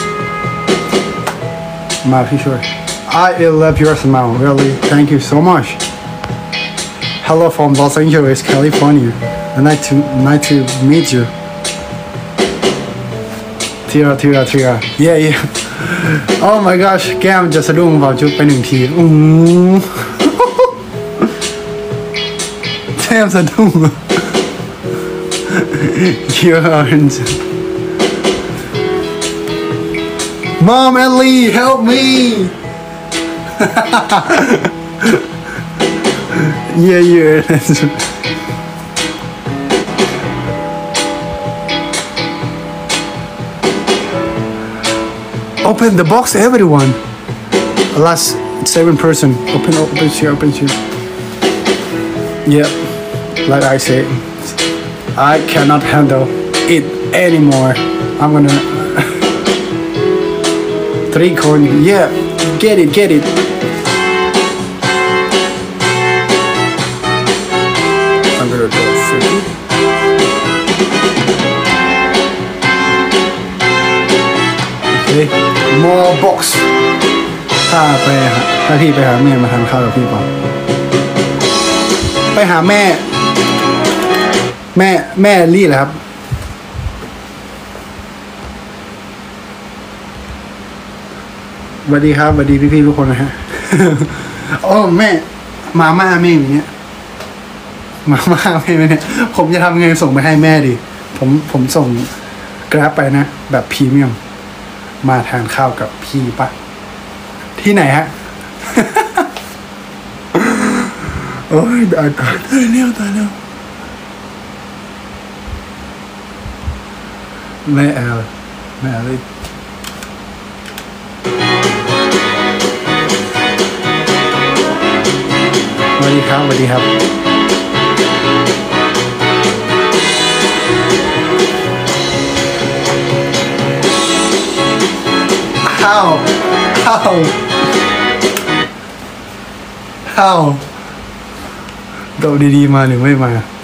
My picture. I love your smile, really. Thank you so much. Hello from Los Angeles, California. Nice to meet you. Tira. Yeah. Oh my gosh, แก้มจะสะดุ้งเบาจุดไป1 ทีแก้มสะดุ้ง You aren't. Mom and Lee, help me! Yeah. Open the box, everyone. Last 7 person. Open here. Yep. Like I said, I cannot handle it anymore. I'm gonna. 3 coin, yeah, get it. I'm gonna go 50. Okay, more box. ถ้าพี่ไปหาแม่มาทานข้าวกับพี่ก่อนไปหาแม่ลี่แหละครับสวัสดีครับสวัสดีพี่ๆทุกคนนะฮะ โอ้แม่มาม่าแม่อย่างเงี้ยมาม่าแม่เนี่ยผมจะทำไงส่งไปให้แม่ดิผมส่งกราฟไปนะแบบพรีเมียมมาทานข้าวกับพี่ปะที่ไหนฮะ โอ้ยตายแล้วแม่แอลเลยสวัสดีครับHow โดดดีๆมาหรือไม่มา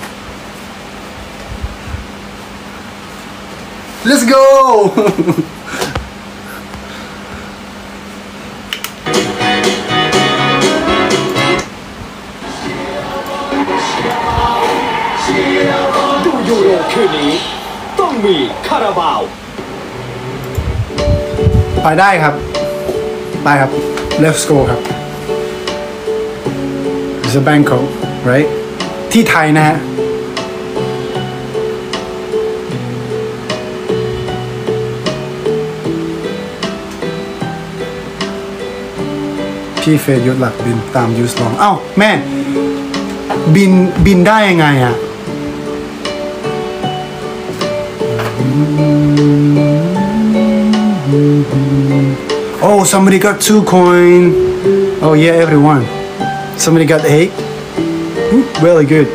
Let's go ดูยูโรคืนนี้ต้องมีคาราบาวไปได้ครับ Let's go ครับ It's a Bangkok right ที่ไทยนะฮะพี่เฟยยศหลักบินตามยูสลองอ้าวแม่บินได้ยังไงอ่ะOh, somebody got 2 coin. Oh yeah, everyone. Somebody got 8. Ooh, really good.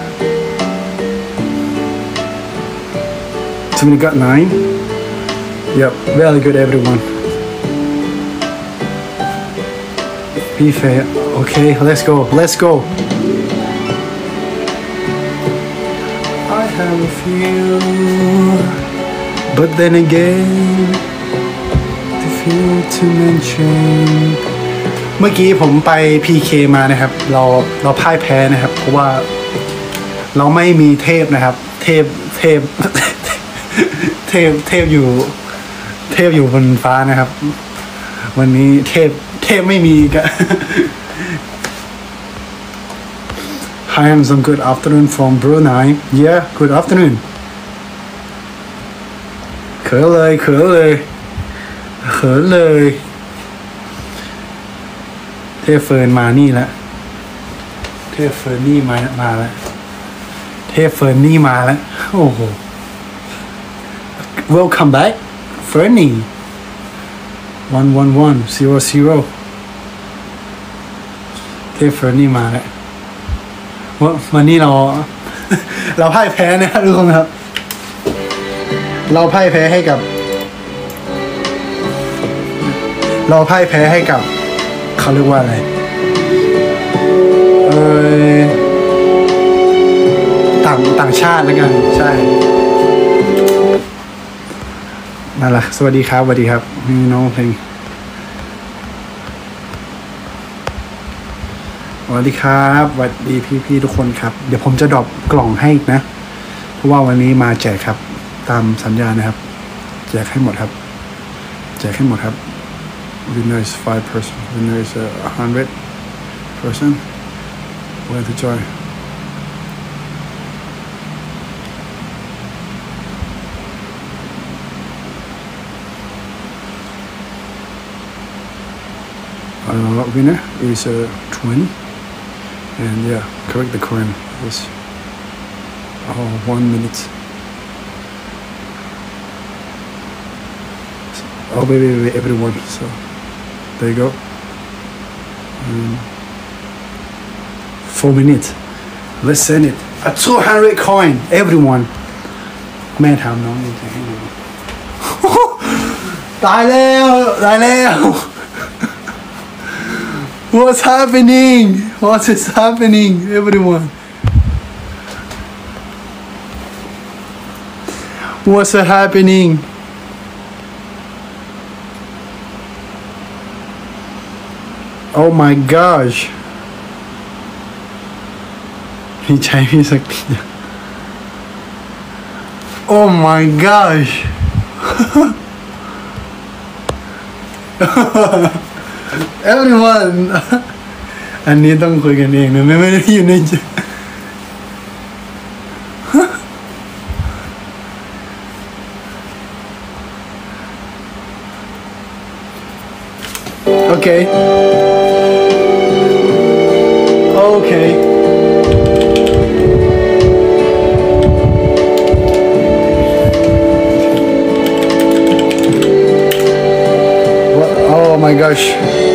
Somebody got 9. Yep, really good, everyone. Be fair. Okay, let's go. I have a few, but then again. To mention เมื่อกี้ผมไป PK มานะครับ เราพ่ายแพ้นะครับ เพราะว่าเราไม่มีเทพนะครับ เทพอยู่บนฟ้านะครับ วันนี้เทพไม่มีกัน Hi, I'm some good afternoon from Brunei. Yeah, good afternoon. เขินเลยเทพเฟิร์นมานี่แล้วเทพเฟิร์นนี่มาแล้วเทพเฟิร์นนี่มาแล้วโอ้โห Welcome back Fernie 11100เทพเฟิร์นนี่มาแล้ววันนี้เราพ่ายแพ้นะครับทุกคนครับเราพ่ายแพ้ให้กับเขาเรียกว่าอะไรต่างชาติแล้วกันใช่นั่นแหละสวัสดีครับมีน้องเพลงสวัสดีครับสวัสดีพี่ทุกคนครับเดี๋ยวผมจะดรอปกล่องให้นะเพราะว่าวันนี้มาแจกครับตามสัญญานะครับแจกให้หมดครับwinner is 5 person winner is 100 person where to join winner is 20 and yeah correct the coin is 1 minute oh wait everyone so there you go 4 minutes let's send it a 200 coin everyone แม่ถามน้องจะให้ดู ตายแล้ว What's happening? What is happening, everyone? What's happening? Oh my gosh. พี่ใช้พี่สักที Oh my gosh. Everyone อันนี้ต้องคุยกันเองนะไม่ได้อยู่ในใจโอเคOh my gosh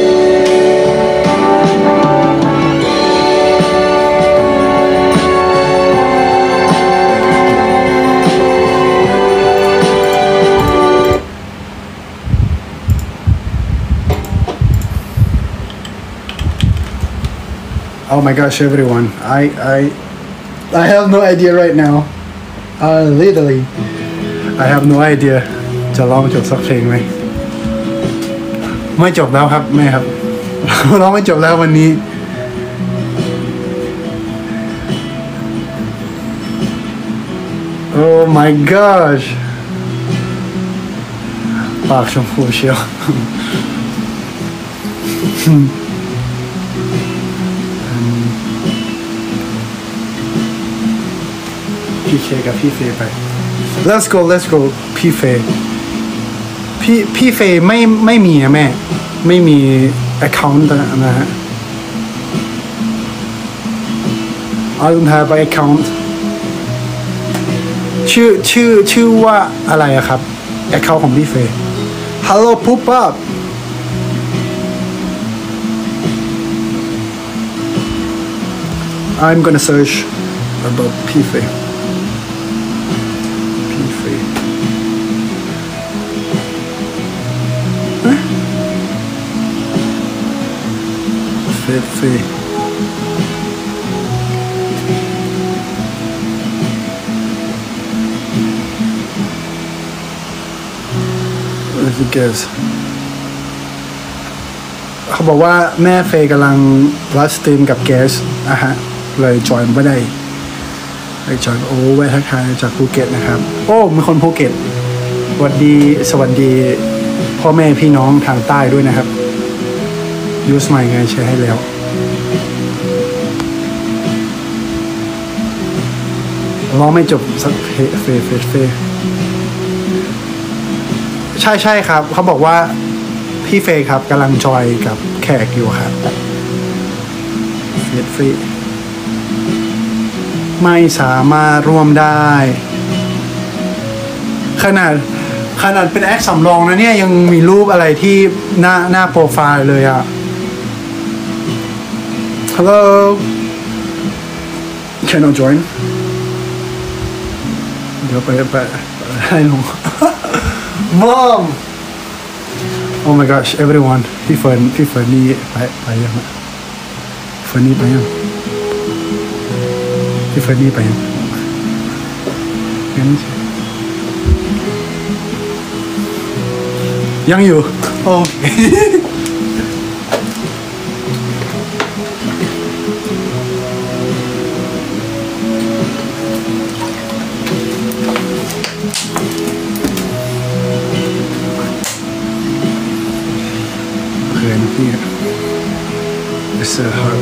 Oh my gosh, everyone! I have no idea right now. Literally, I have no idea. จะร้องจบสักเพลงไหมไม่จบแล้วครับแม่ครับ ร้องไม่จบแล้ววันนี้ Oh my gosh ปากชมพูเชียวพี่เคกับพี่เฟย์ไป Let's go พี่เฟย์พี่เฟย์ไม่มีนะแม่ไม่มี account นะฮะ I don't have an account ชื่อว่าอะไรอะครับ account ของพี่เฟย์ Hello poop up I'm gonna search about พี่เฟย์Fee. What is it guess? เขาบอกว่าแม่เฟย์กำลังไลฟ์สตรีมกับเกสฮะเลยจอยไม่ได้เลยจอยโอ้ไว้ทักทายจากภูเก็ตนะครับโอ้มีคนภูเก็ตสวัสดีพ่อแม่พี่น้องทางใต้ด้วยนะครับยูสใหม่ไงแชร์ให้แล้วร้องไม่จบสักเฟใช่ครับเขาบอกว่าพี่เฟย์ครับกำลังจอยกับแขกอยู่ครับฟรีไม่สามารถร่วมได้ขนาดเป็นแอคสำรองนะเนี่ยยังมีรูปอะไรที่หน้าโปรไฟล์เลยอ่ะ Hello Can I join เดี๋ยวไปให้ลง Mom Oh my gosh everyone พี่เฟิร์นนี่ไปยังเฟิร์นนี่ไปยังพี่เฟิร์นนี่ไปยังยังอยู่โอ้เขินพี่ It's so hard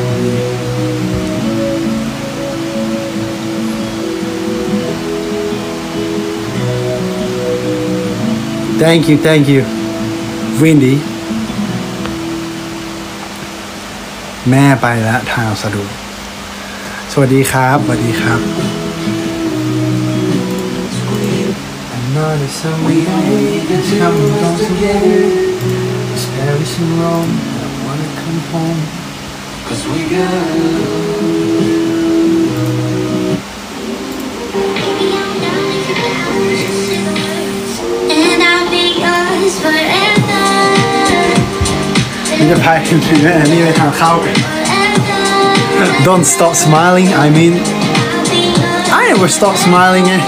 Thank you Windy แม่ไปแล้วทางสะดวกสวัสดีครับสวัสดีครับ นี่จะพายนี่ไปทางเข้า Don't stop smiling I mean I never stop smiling ไง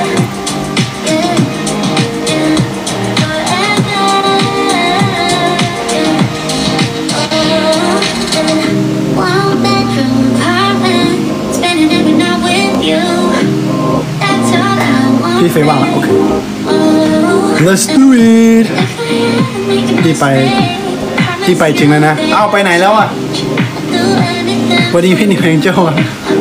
พี่เฟย์ว่างแล้วโอเค Let's do it ที่ไปจริงแล้วนะเอาไปไหนแล้วอ่ะวันนี้พี่นิวเพลงเจ้าอ่ะ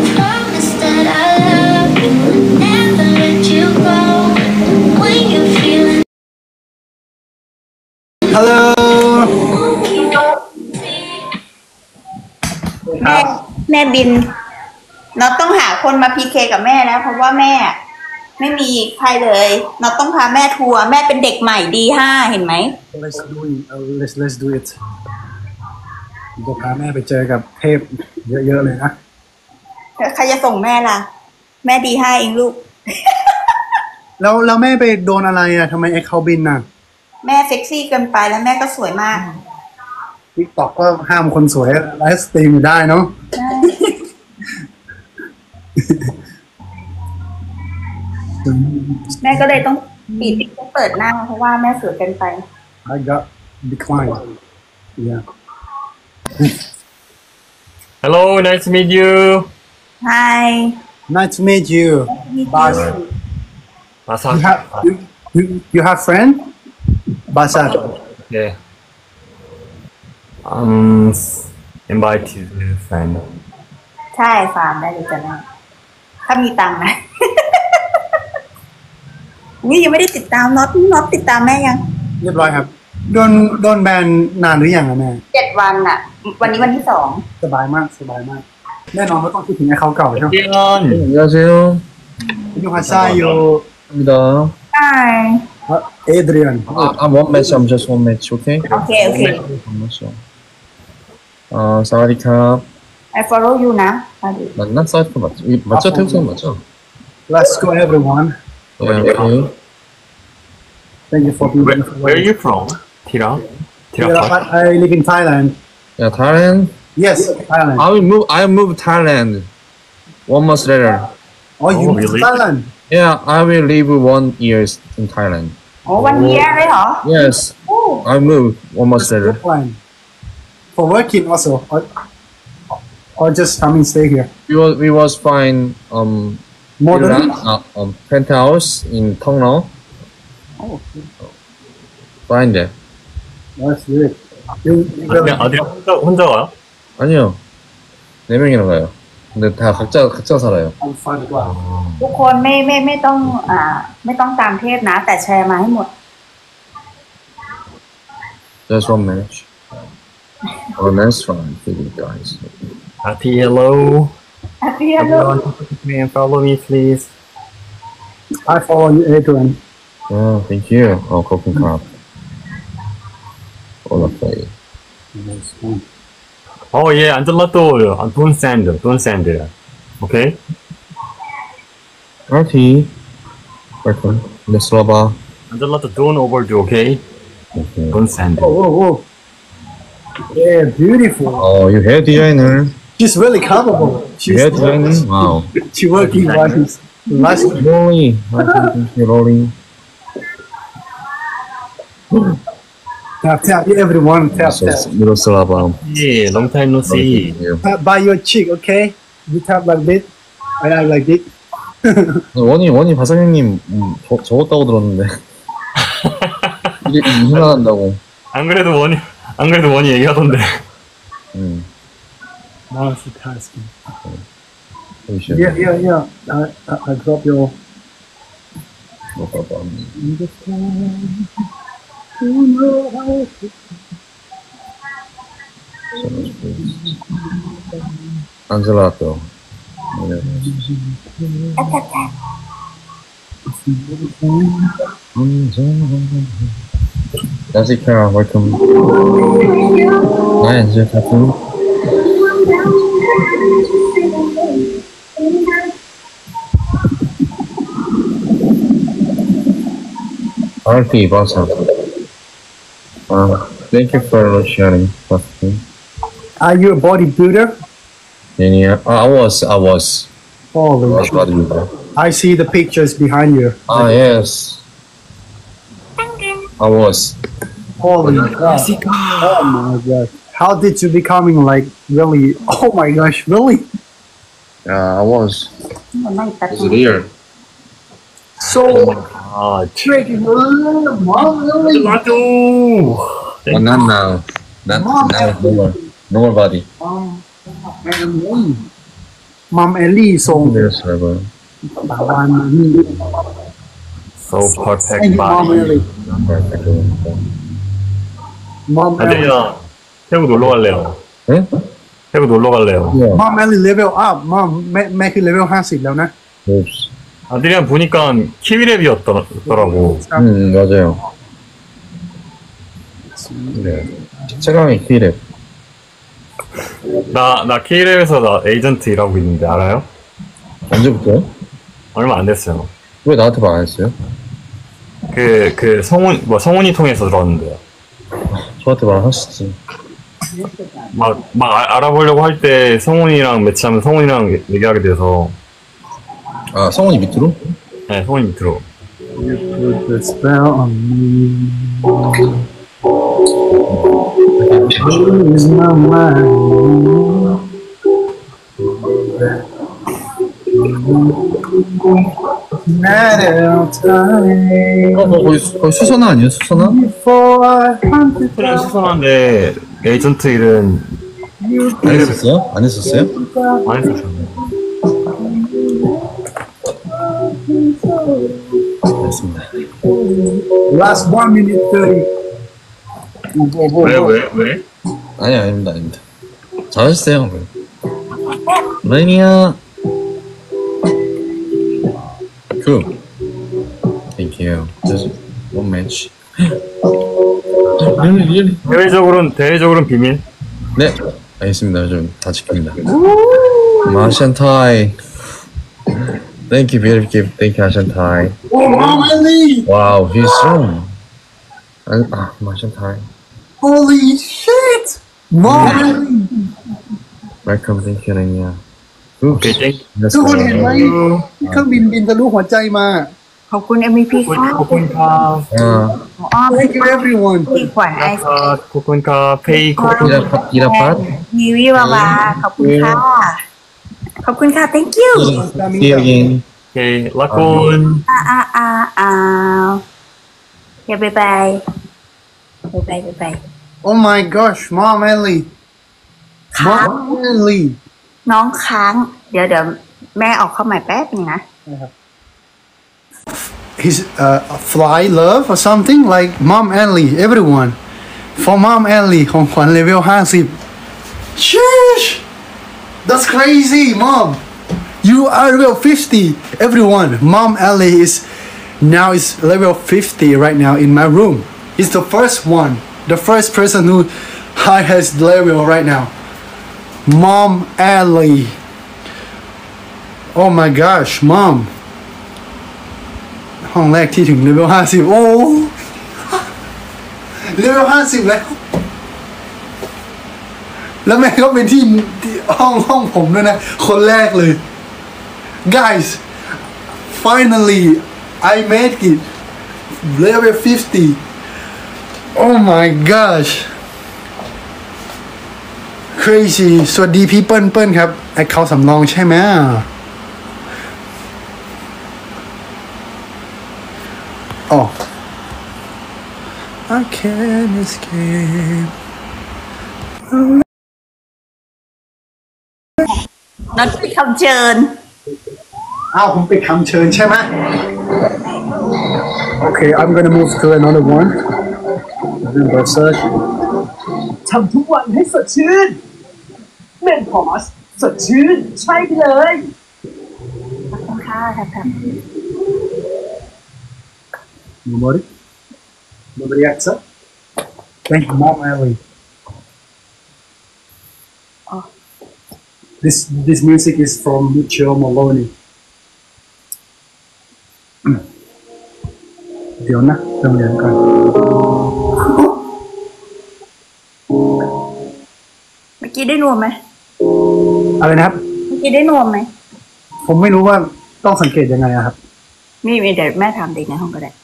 Hello แม่บินเราต้องหาคนมาพีเคกับแม่แล้วเพราะว่าแม่ไม่มีใครเลยเราต้องพาแม่ทัวร์แม่เป็นเด็กใหม่D5เห็นไหม Let's do it จะพาแม่ไปเจอกับเทพเยอะๆเลยนะใครจะส่งแม่ล่ะแม่D5เองลูกแล้วแม่ไปโดนอะไรอ่ะทำไมเขาบินน่ะแม่เซ็กซี่เกินไปแล้วแม่ก็สวยมาก TikTok ก็ห้ามคนสวยไลฟ์สตรีมได้เนาะแม่ก็เลยต้องปิดเปิดหน้าเพราะว่าแม่สวยเกินไป I got decline yeah Hello nice to meet you Hi nice to meet you Basar you have friend Basar yeah invite friend ใช่ฟาร์มได้เลยจ้ะแม่ถ้ามีตังค์นะนี่ยังไม่ได้ติดตามน็อตติดตามแม่ยังเรียบร้อยครับโดนแบนนานหรือยังอะแม่ 7 วันอะวันนี้วันที่2 สบายมากแน่นอนว่าต้องคิดถึงไอ้เขาเก่าใช่ไหม 안녕하세요 안녕하세요 입니다 Hi Adrian one match I'm just one match okay 사와디캅 I follow you นะ 맞나 사와디캅 맞죠 태국 사람 맞죠 Let's go everyone yeah okay Thank you for being Where are you from? Tira? I live in Thailand. Yeah, Thailand? Yes, Thailand. I move Thailand 1 month later. Oh, you move to Thailand? Yeah, I will live 1 year in Thailand. Oh, 1 year เลยเหรอ Yes. I move 1 month later. For working also, or just come and stay here. We was fine. Modern. Penthouse in Tongno. Oh, Fine there. that's good. 아들이 혼자 와요? 아니요. 4명이나 가요. 근데 다 각자 살아요. ทุกคนไม่ต้องไม่ต้องตามเพศนะ แต่แชร์มาให้หมด Just one match. Oh, that's fine for you guys. Happy hello. Everyone, me and follow me, please. I follow you, Adrian. Oh, thank you. Oh, cooking crab. All of it. Oh yeah, Angelato, don't send. Okay? Party. Welcome. Miss Loba. Angelato, don't overdo, okay? Okay. Don't send. Oh. Yeah, beautiful. Oh, you hair designer. She's really capable. You hair designer? Wow. She working on his last. Rolling. Rolling. Tap, everyone, tap. Miss Loba. Yeah, long time no see. Tap by your cheek, okay? You tap like this, and I like it. 원희 바사형님 적었다고 들었는데. 이게 희망한다고. 안 그래도 원이 얘기하던데. Multitasking. Yeah. I drop your. No problem. Angelato. Jessica, welcome. Hi, Angelica. Party, awesome. Thank you for sharing. Are you a bodybuilder? Yeah, I was. Holy shit. I see the pictures behind you. Ah, yes. I was. Holy god. Oh my god. How did you becoming like really? Oh my gosh, really? Yeah, I was. It's here. So tricky. Really? But not now. Not now. No more body. Mom Ellie song. Yes, Trevor. So perfect Thank you, Mom body. Ellie. Mom Ellie. 아들이야, 태국 놀러 갈래요. 응? 태국 놀러 갈래요. Mom Ellie level up. Mom, แม่คือ level 50 แล้วนะ Oops. 아들이랑 보니까 키위랩이었더라고. 맞아요. 네. 최강의 키랩. 나 키위랩에서 나 에이전트 일하고 있는데 알아요? 언제부터요? 얼마 안 됐어요. 왜 나한테 말 안 했어요? 그 성훈이 통해서 들었는데요. 저한테 말하시지. 막 알아보려고 할 때 성훈이랑 매치하면 성훈이랑 얘기하게 돼서. 아, 성훈이 밑으로? 네, 성훈이 밑으로. You put the spell on me. Lose my mind. Matter time. 거의 수선화 아니에요? 수선화? Before I hunt 그냥 수선한데 에이전트 일은 안 했었어요? 안 했었어요? 안 했었어요. 됐습니다. Last 1 minute 30. 왜? 아닙니다. 잘하셨어요. 라인이야. Cool. Thank you. Just one match. 대외적으로는 비밀. 네, 알겠습니다. 좀 다 지킵니다. Asian Thai. Thank you, beautiful gift. Thank you, Asian Thai. Oh, Mom Ellie! Wow, he's strong. Asian Thai. Holy shit! Mom Ellie! Welcome, thank you, Rania. Oops. Okay, thank you. let's ทุก go. คนเห็นไหมเครื่องบินบินทะลุหัวใจมาขอบคุณ MVP ค่ะ 코콘카 อ๋อ Thank you everyone พี่ขวัญไอซ์ 코콘카 페이 기라팟 มีวิวาบาขอบคุณค่ะ ขอบคุณค่ะ thank you See you again 오케이 라콘 อย่าบ๊ายบายบ๊ายบาย Oh my gosh Mom Ellie Mom Ellie น้องค้าง เดี๋ยวแม่ออกเข้าใหม่แป๊บนึงนะ His fly love or something like Mom Ellie everyone for Mom Ellie ของขวัญเลเวล50 Sheesh that's crazy Mom you are level 50 everyone Mom Ellie is now is level 50 right now in my room he's the first one the first person who highest level right now Mom Ellie oh my gosh Mom ห้องแรกที่ถึงเลเวล50โอ้เลเวล50แล้วแม่ก็เป็นที่ห้องผมด้วยนะคนแรกเลย guys finally I made it level 50 oh my gosh crazy สวัสดีพี่เปิ้ลครับไอ้เขาสำรองใช่ไหมอ๋อ I can't escape นัดไปคำเชิญอ้าวผมไปคำเชิญใช่ไหม Okay I'm gonna move to another one remember search ทำทุกวันให้สดชื่นเมนพอสสดชื่นใช่เลยขอบคุณค่ะครับ Nobody accept thank you Mom Ellie this music is from Michelle Maloney เดี๋ยวนะเติมเรียนก่อนเมื่อกี้ได้นวมไหมอะไรนะครับเมื่อกี้ได้นวมไหมผมไม่รู้ว่าต้องสังเกตยังไงอะครับมีเดี๋ยวแม่ถามเด็กในห้องก็ได้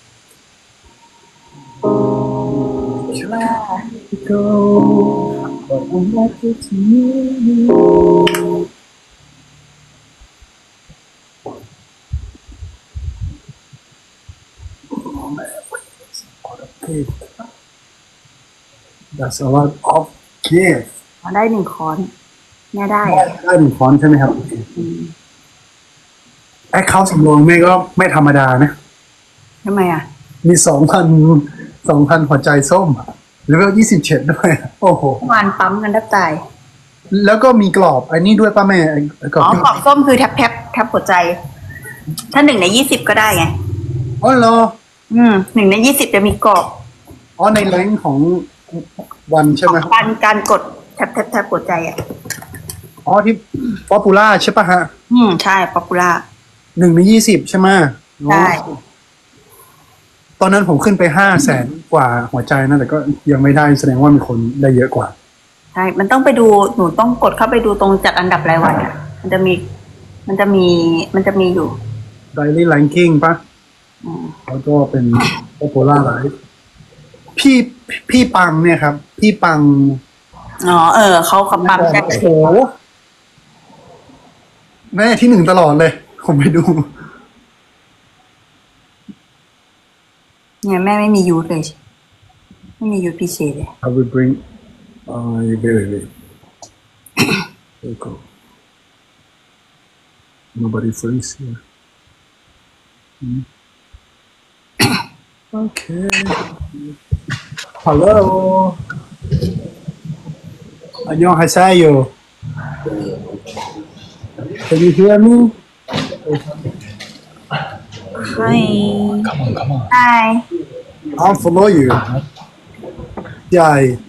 That's a lot of gift ได้1 ค้อนแม่ได้ได้1 ค้อนใช่ไหมครับไอ้เขาสำรองแม่ก็ไม่ธรรมดานะทำไมอ่ะมี 2,000 หัวใจส้มแล้วก็27ด้วยโอ้โหวานปั๊มกันแทบตายแล้วก็มีกรอบอันนี้ด้วยป้าแม่กรอบกรอบส้มคือแทบหัวใจ ถ้า1 ใน 20ก็ได้ไงอ๋อเหรอ 1 ใน 20จะมีกรอบอ๋อในแรงของวันใช่ไหมการกดแทบหัวใจอ่ะอ๋อที่ป๊อปปูล่าใช่ป่ะฮะใช่ป๊อปปูล่า 1 ใน 20ใช่ไหมใช่ตอนนั้นผมขึ้นไป500,000 กว่าหัวใจนะแต่ก็ยังไม่ได้แสดงว่ามีคนได้เยอะกว่าใช่มันต้องไปดูหนูต้องกดเข้าไปดูตรงจัดอันดับรายวันอ่ะมันจะมีอยู่ Daily Ranking ป่ะแล้วก็เป็น Popular Live พี่ปังเนี่ยครับพี่ปังเขาขับปั๊มแจ็คโหแม่ที่1ตลอดเลยผมไปดูเนี่ยแม่ไม่มียูทเลยไม่มียูทพิเศษเลย I will bring wait there go nobody friends here okay hello 안녕하세요 can you hear me Hi come on Hi I'll follow you 야이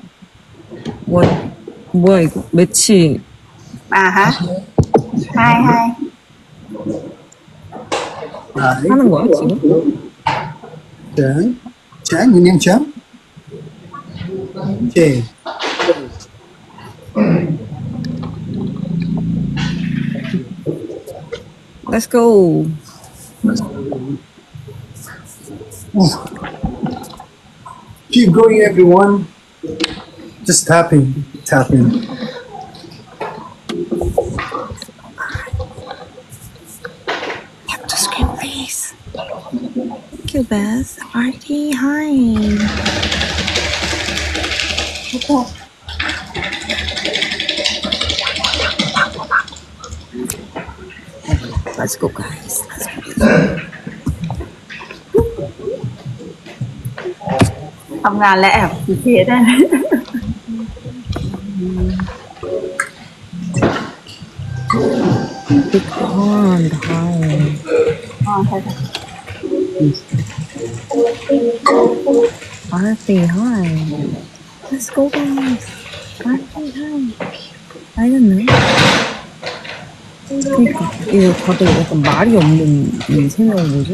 뭐야 이거 매치 아하 Hi 하는 거야 지금? 짠 그냥 짠 오케이 Let's go Keep going, everyone. Just tapping. Tap the screen, please. Thank you, Beth. Artie, hi. Let's go, guys. Let's go. ทำงานและแอบพีเคได้ Big hand, hi. อ๋อใช่ค่ะ Artie, hi. Let's go, guys. Artie, hi. I don't know. 그러니까 이거 다들 약간 말이 없는 이 생각은 뭐지?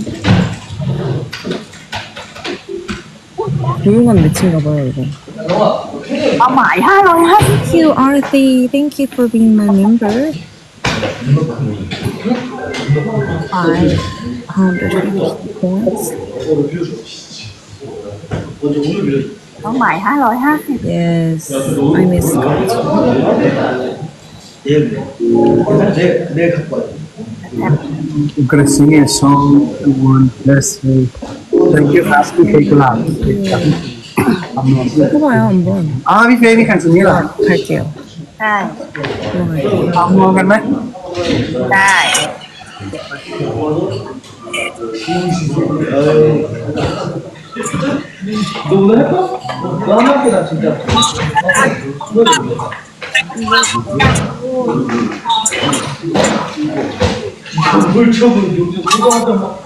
조용한 매치인가봐요 이거. เอาหมาย550 Thank you, Artie. Thank you for being my member. 550 points. เอาหมาย550 Yes, I miss God. I'm gonna sing a song to one. Let's see. Thank you, Ashley Kekulab. 해봐요 한번. พี่เฟย์มีแข่งสุดนี้เหรอ 갈게요. ได้ 들어갈게요. เอามองกันไหมได้ 너 오늘 할까? 너 한 학기다 진짜. 물 쳐보는 요즘 그거 하다 막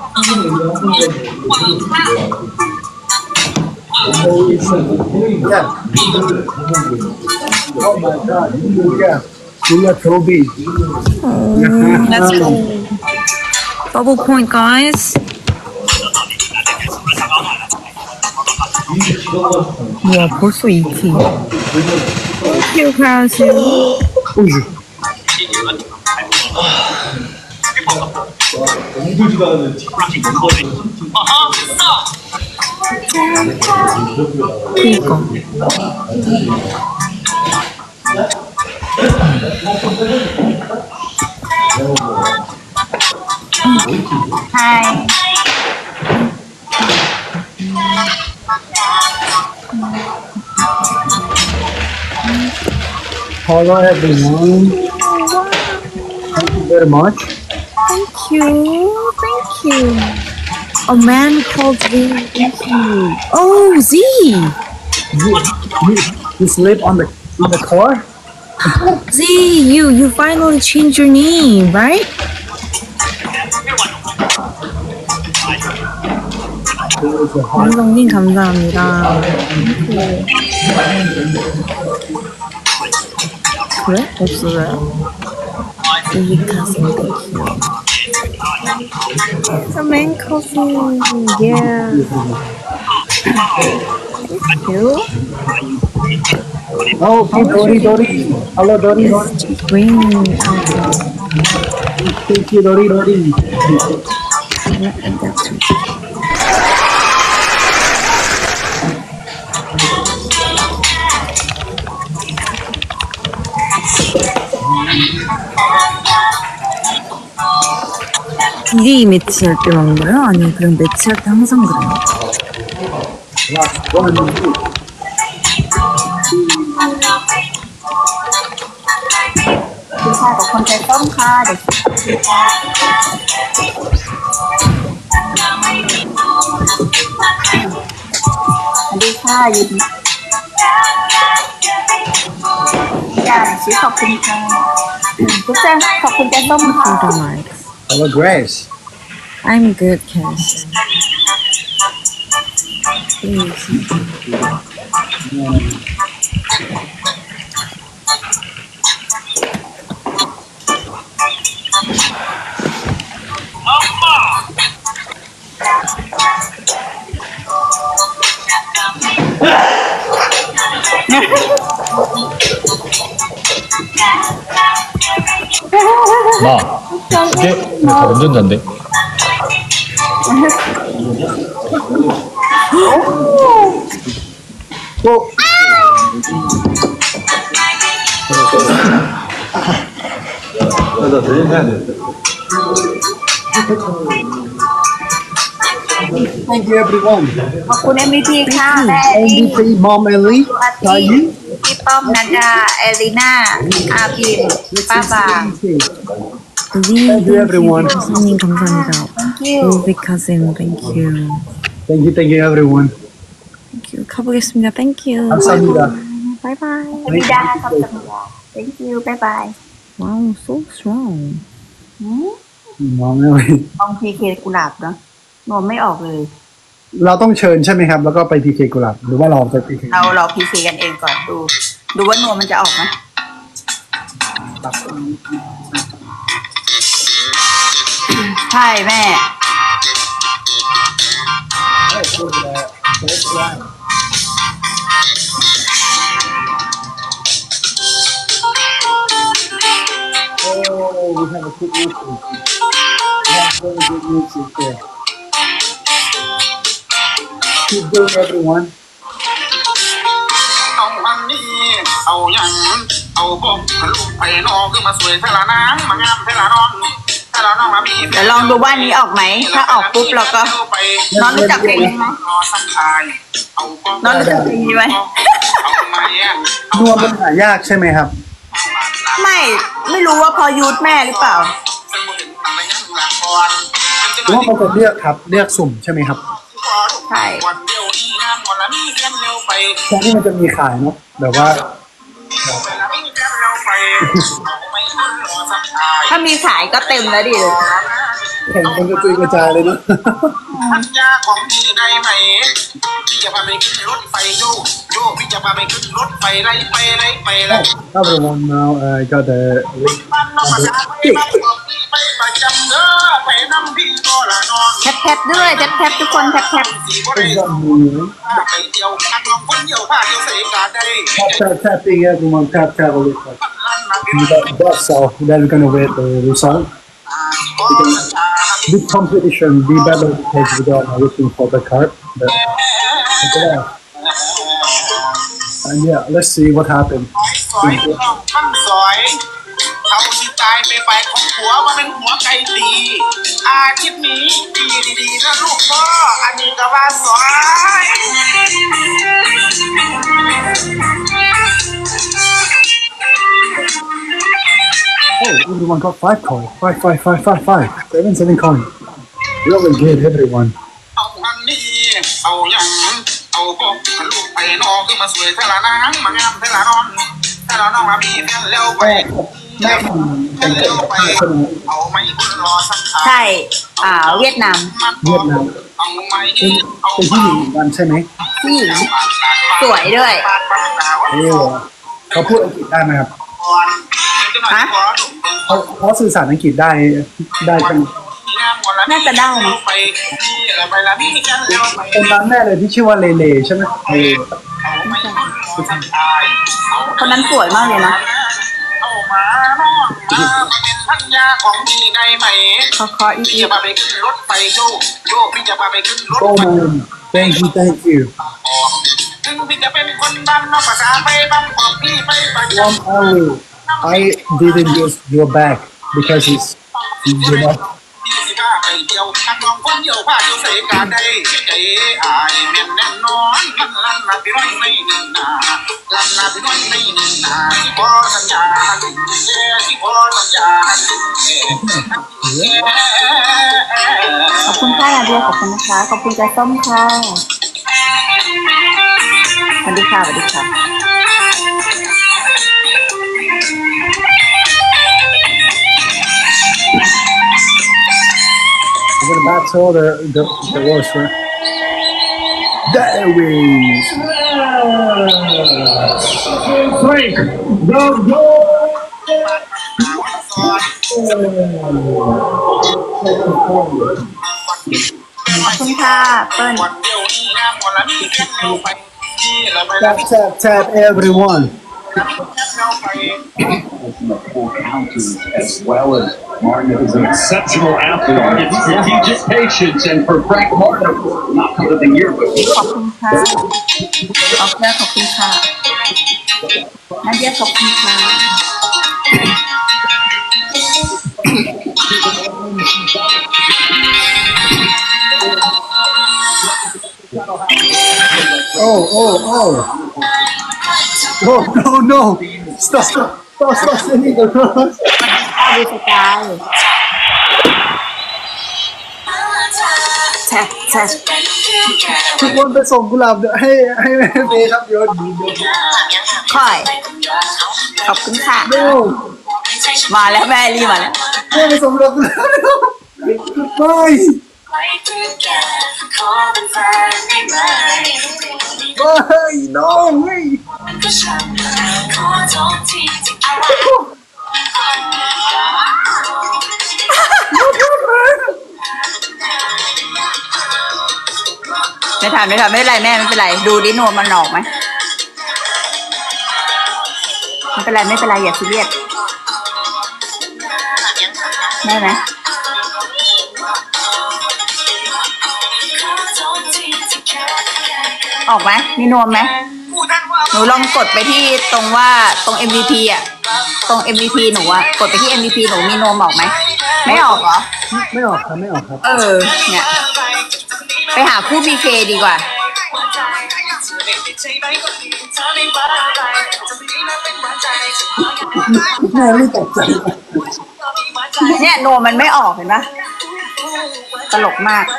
Oh my God, Julia Toby. Let's go. Double point, guys. 뭐야, 벌써 2키. Thank you, Krause. 엉들지도 않은 뒷부지 멤버들이 그니까. Hi. Hello everyone. Thank you very much. Thank you. A man called Z. Thank you. Oh, Z! You sleep on the car? Z, you finally changed your name, right? 감독님 감사합니다. 그래? 없어요? It's a man coffee. Yeah. Thank you. Oh, okay, Dori. Hello, Dori. Just bring out. Thank you, Dori. 미리 매치할 때만 그래요? 아니면 그냥 매치할 때 항상 그래요? 기사 덕분에 썸카 리사 유비 야, 씨 덕분이니까 국장 덕분에 썸카 Hello, Grace. I'm good, Cass. Please. 나 이게 다 운전자인데 Thank you everyone. ขอบคุณ MVP ค่ะแม่ MVP Mom Ellie. พี่ป้อมนัดดาเอลิน่าอาบินป้าบาง Thank you everyone. 선생님 감사합니다. 우리 cousin, thank you. Thank you everyone. Thank you. 가보겠습니다. Thank you. 감사합니다. Bye bye. วิดาขอบคุณค่ะ Thank you bye bye. Wow, so strong. Mom Ellie. ลอง PK กุหลาบเนาะนวมไม่ออกเลยเราต้องเชิญใช่ไหมครับแล้วก็ไป PK กุหลาบหรือว่าเราไป PK เรา PK กันเองก่อนดูว่านวมมันจะออกไหมใช่แม่ Oh, we have a good music. We have very good music there. Keep doing everyone. เอาอันนี้เอาอย่างเอาพวกลูกไปนอกคือมาสวยเทละนางมางามเทละน้องเทละน้องมามีเดี๋ยวลองดูว่านี้ออกไหมถ้าออกปุ๊บเราก็น้องรู้จักเพลงนี้ไหมน้องรู้จักเพลงนี้ไหมนวมมันหายากใช่ไหมครับไม่รู้ว่าพอยูทแม่หรือเปล่าหรือว่ามันจะเลือกครับเลือกสุ่มใช่ไหมครับใช่ตอนนี้มันจะมีขายเนาะแบบว่าถ้ามีขายก็เต็มแล้วดิเลยแข่งกันกระจุยกระจายเลยเนาะพันยาของพี่ได้ไหมพี่จะพาไปขึ้นรถไฟโยพี่จะพาไปขึ้นรถไฟไล่ไปไล่ไปไล่ Everyone now got the link. ไปประจำเด้อไปนำพี่ก็ละนอนแท็บด้วยแท็บทุกคนแท็บไปเที่ยวพักลองคนเที่ยวผ้าเที่ยวเสกาได้ Tapping everyone, tap a little. That's all. Then we're gonna wait the result. Big competition, be better because we are looking for the card. But, and yeah, let's see what happens. สอยท่านสอยเขาที่ตายไปของหัวว่าเป็นหัวไก่ตีอาชีพนี้ดีนะลูกพ่ออันนี้ก็ว่าสอย Oh, everyone got 5 coin. 5. 7 coin. Really good, everyone. เอาอันนี้เอาอย่างเอาพวกลูกไปนอกคือมาสวยเทละนางมางามเทละน้องเทละน้องมามีแฟนเร็วไปเร็วไปเอาไม่คุณรอสักพักใช่เวียดนามเอาไม่เป็นผู้หญิงเหมือนกันใช่ไหมผู้หญิงสวยด้วยเขาพูดอังกฤษได้ไหมครับฮะเขาสื่อสารอังกฤษได้ใช่ไหมน่าจะได้นะเป็นร้านแม่เลยที่ชื่อว่าเลใช่ไหมคนนั้นสวยมากเลยนะเป็นพันยาของดีได้ไหมขออีกจะพาไปขึ้นรถไฟโยพี่จะพาไปขึ้นรถโอ้ไฟ man thank you ถึงพี่จะเป็นคนบ้านนอกภาษาไปบ้างบอกพี่ไปประจ I didn't use your bag because it's you know พี่สิบ้าไปเที่ยวทักลองคนเที่ยวผ้าเที่ยวเสกาได้ใจอายแม่นแน่นอนลั่นนาพี่น้อยไม่หนึ่งนาลั่นนาพี่น้อยไม่หนึ่งนาที่พอสัญญาที่พอสัญญาขอบคุณค่ะนาเดียขอบคุณนะคะขอบคุณใจส้มค่ะสวัสดีค่ะ I'm gonna battle the worst one. There we Frank, go! ขอบคุณค่ะเปิ้ล Tap everyone. As well as Martin is an exceptional athlete. It's strategic patience, and for Frank Martin, not for the year, but ขอบคุณค่ะขอบคุณค่ะนาเดียขอบคุณค่ะ Oh no! Stop sending the cross. ดูสกายแช่แช่ทุกคนไปส่งกุหลาบให้แม่เมย์ครับโยนค่อยขอบคุณค่ะมาแล้วแม่รีมาแล้วแม่ไปส่งกุหลาบไป no ไม่ทันไม่เป็นไรแม่ไม่เป็นไรดูดินวมมันออกไหมไม่เป็นไรอย่าซีเรียสได้ไหมออกไหมมีนวมไหมหนูลองกดไปที่ตรงว่าตรง MVP อ่ะตรง MVP หนูอ่ะกดไปที่ MVP หนูมีนวมออกไหมไม่ออกเหรอไม่ออกครับเนี่ยไปหาคู่ PK ดีกว่าแม่ไม่ตกใจเนี่ยนวมมันไม่ออกเห็นปะตลกมาก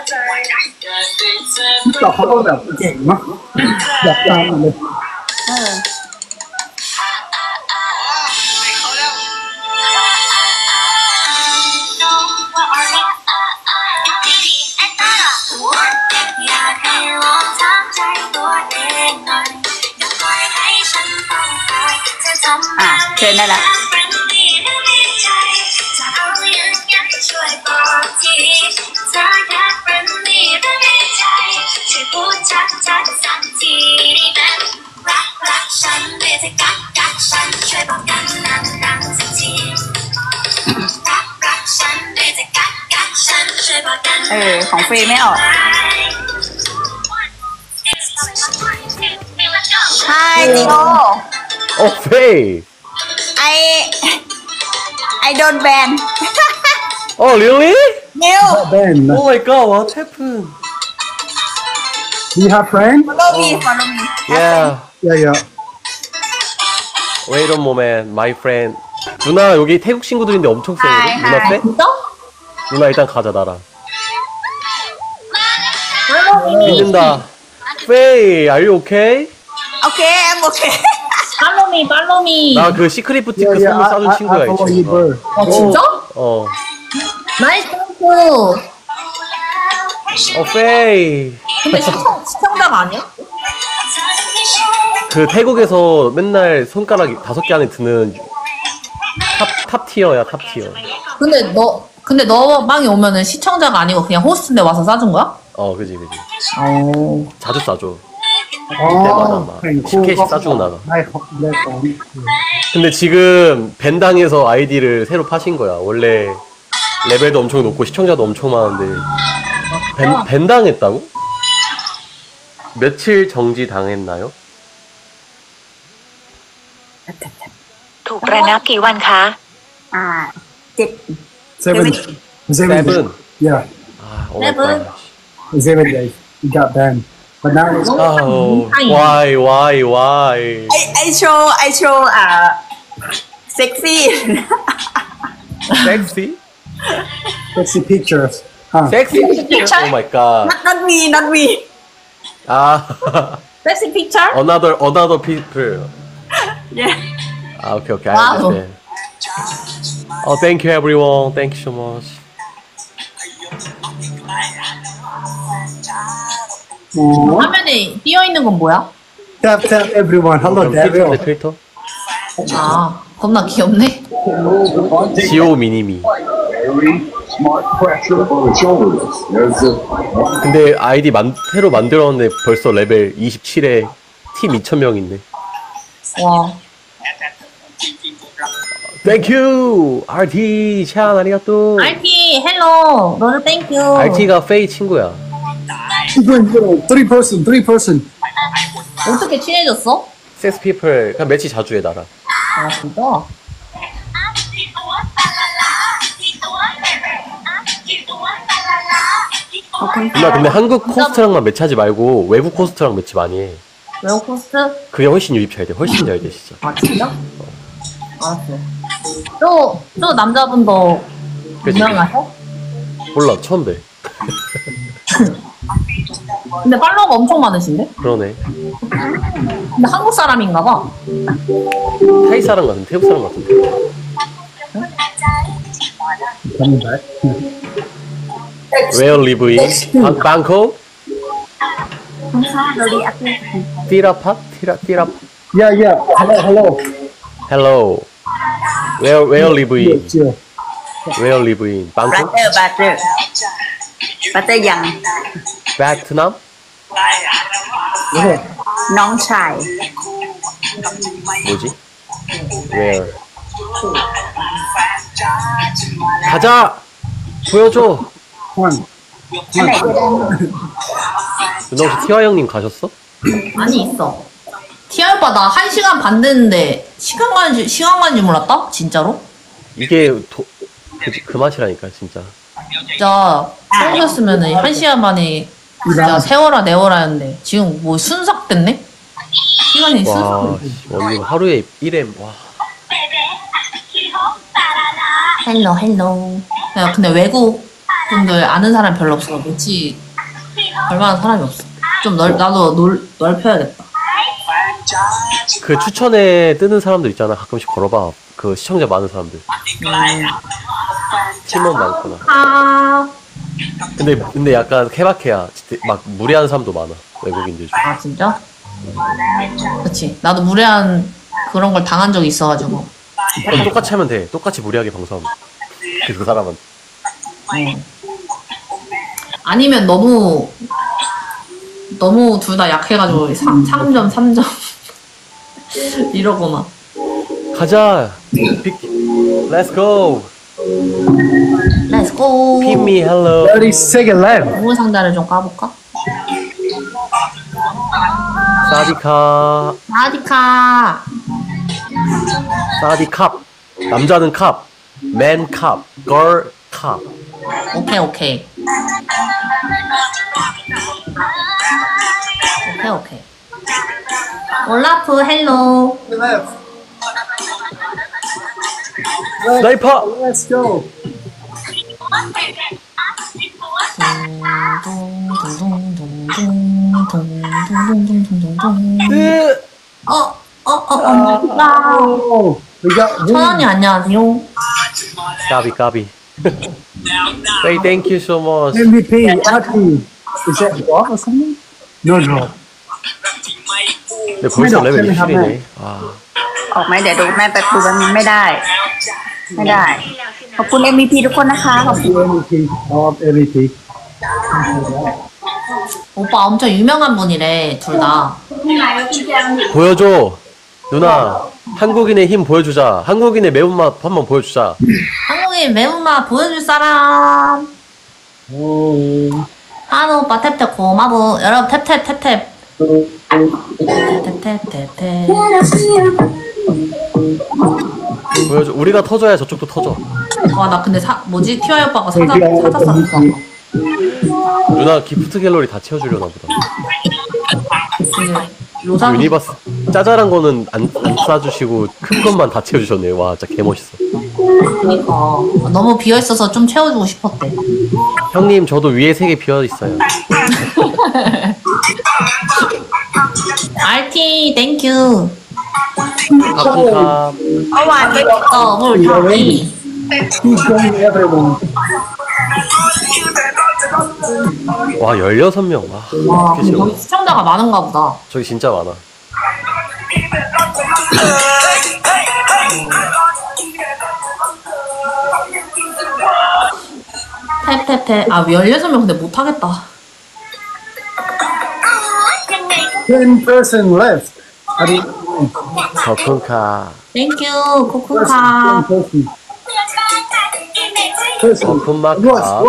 ต่อเขาแบบเก่งเนาะแบบตามเลยเชิญได้แล้วของฟรีไม่ออก Hi Tio Oh Faye I don't ban Oh really? No Oh my god what happened? Do you have friends? Follow me Yeah Wait a moment my friend 누나 여기 태국 친구들인데 엄청 세거든? 누나 세? 누나 일단 가자 나랑 믿는다 Faye are you okay? Okay I'm okay Follow me 나 그 시크릿 부티크 선물 싸준 친구야 이 친구 진짜? 나이스 Faye 근데 시청자 아니야? 그 태국에서 맨날 손가락 5개 안에 드는 탑 티어야 탑 티어 근데 너 방에 오면은 시청자가 아니고 그냥 호스트인데 와서 싸준 거야? 그지 자주 싸줘 그때마다 막 10개씩 싸주고 나가 근데 지금 밴당에서 아이디를 새로 파신 거야 원래 레벨도 엄청 높고 시청자도 엄청 많은데 밴당했다고? 며칠 정지 당했나요? ถูกระงับกี่วันคะ 7 Yeah Oh my god 7 days he got banned but now it's why I show sexy sexy pictures Sexy picture? Oh my god not me Sexy picture? Another people Yeah okay I understand thank you everyone thank you so much 화면에 띄어 있는 건 뭐야? Tap everyone hello Daryl 필터 겁나 귀엽네 지오 미니미 근데 아이디 새로 만들었는데 벌써 레벨 27에 팀 2,000명 있네 와 땡큐 RT 참 아리가또. RT 헬로 너도 땡큐. RT가 페이 친구야. 3person. 어떻게 친해졌어? 섹스 피플 그냥 매치 자주 해 나랑. 아 진짜? 누나 근데 한국 코스트랑만 매치하지 말고 외국 코스트랑 매치 많이 해. 외국 코스트? 그게 훨씬 유입 잘 돼. 훨씬 잘 돼 진짜. 아 진짜? 알았어. 또 남자분도 그치? 유명하셔? 몰라 처음 돼. 근데 팔로워가 엄청 많으신데? 그러네. 근데 한국 사람인가 봐. 타이 사람 같은 태국 사람 같은데. Where live in? Bangkok? Tirapat? Tirapat? Yeah. Hello. Hello. Where live in? Where live in? Bangkok? Butter young. Vietnam? น้องชาย 뭐지? Where? 가자! 보여줘! 누나 혹시 티와 형님 가셨어? 아니 있어. 티아 오빠 나 1시간 반 됐는데 시간 가는 줄 몰랐다? 진짜로? 이게 그 맛이라니까 진짜. 진짜 평소였으면은 1시간 만에 진짜 세워라 내워라 였는데 지금 뭐 순삭 됐네? 시간이 순삭 와, 언니 하루에 1M 와. 헬로. 야 근데 외국 분들 아는 사람 별로 없어. 매치 얼마나 사람이 없어. 좀 나도 넓혀야겠다. 그 추천에 뜨는 사람들 있잖아. 가끔씩 걸어봐. 그 시청자 많은 사람들. 팀원 많구나. 아. 근데 약간 케바케야. 막 무례한 사람도 많아. 외국인들 중에. 아 진짜? 그치. 나도 무례한 그런 걸 당한 적이 있어가지고. 그럼 똑같이 하면 돼. 똑같이 무례하게 방송하면. 그 사람은. 아니면 너무 둘 다 약해가지고 상점 3점 이러거나. 가자. Let's go. Let's go. Pin me hello. 30second left. 동물 상자를 좀 까볼까? 사디카. 사디캅. 남자는 캅. 맨 캅. 걸 캅. 오케이. 올라프 헬로. 스나이퍼. Let's go. 천원이 안녕하세요. 까비. Say thank you so much. MVP, RT. Is that drop or something? No drop. 근데 벌써 레벨 20이네. 아. ออกไหมเดี๋ยวดูแม่ไปดูมันไม่ได้ ขอบคุณ MVP ทุกคนนะคะขอบคุณ MVP. 오빠 엄청 유명한 분이래 둘 다. 보여줘. 누나. 한국인의 힘 보여주자. 한국인의 매운맛 한번 보여주자. 한국인 매운맛 보여줄 사람. 한우 오빠 탭탭 고마워. 여러분 탭탭. 보여줘. 우리가 터져야 저쪽도 터져. 와 나 근데 뭐지 티와이 오빠가 사자 누나 기프트 갤러리 다 채워주려나 보다. 유니버스 짜잘한 거는 안 싸주시고 큰 것만 다 채워주셨네. 와 진짜 개멋있어. 그니까 너무 비어있어서 좀 채워주고 싶었대. 형님 저도 위에 3개 비어있어요. RT 땡큐. 가끔가 더블 타기. 와 16명. 와 근데 여기 시청자가 많은가 보다. 저기 진짜 많아. 탭. 아 16명 근데 못하겠다. 10% left. 거쿤카. 땡큐 코쿤카. 거쿤마카.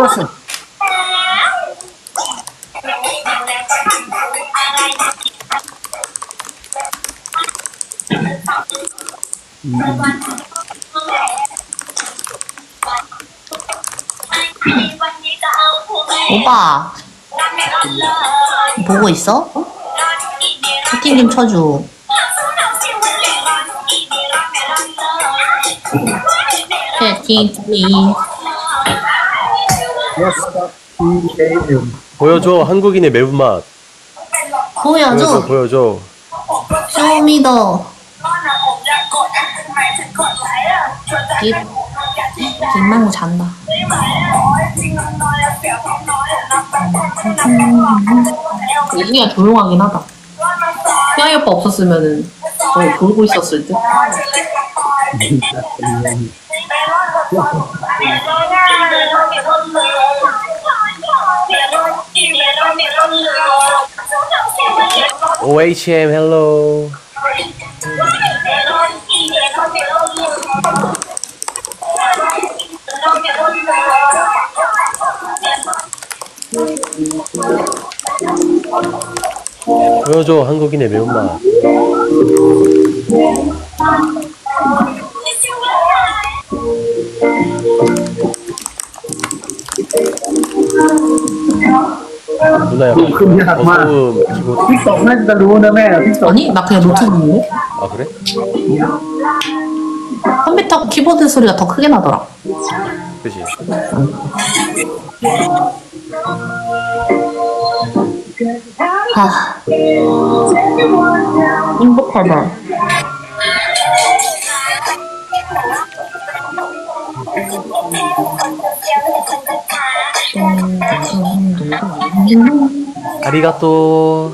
오빠 보고 있어? 채팅 좀 쳐줘. 채팅 플리즈. 보여줘 한국인의 매운맛. 보여줘. 보여줘. 쇼미더. 김만구 잔다. 여기가 조용하긴 하다. 삐아이 오빠 없었으면은 돌고 있었을 듯. OHM hello. 보여줘 한국인의 매운맛. 누나야 버섯음 기본. 아니 나 그냥 노트북인데? 아 그래? 컴퓨터 키보드 소리가 더 크게 나더라. 그치. 아 행복하다. 아리가또.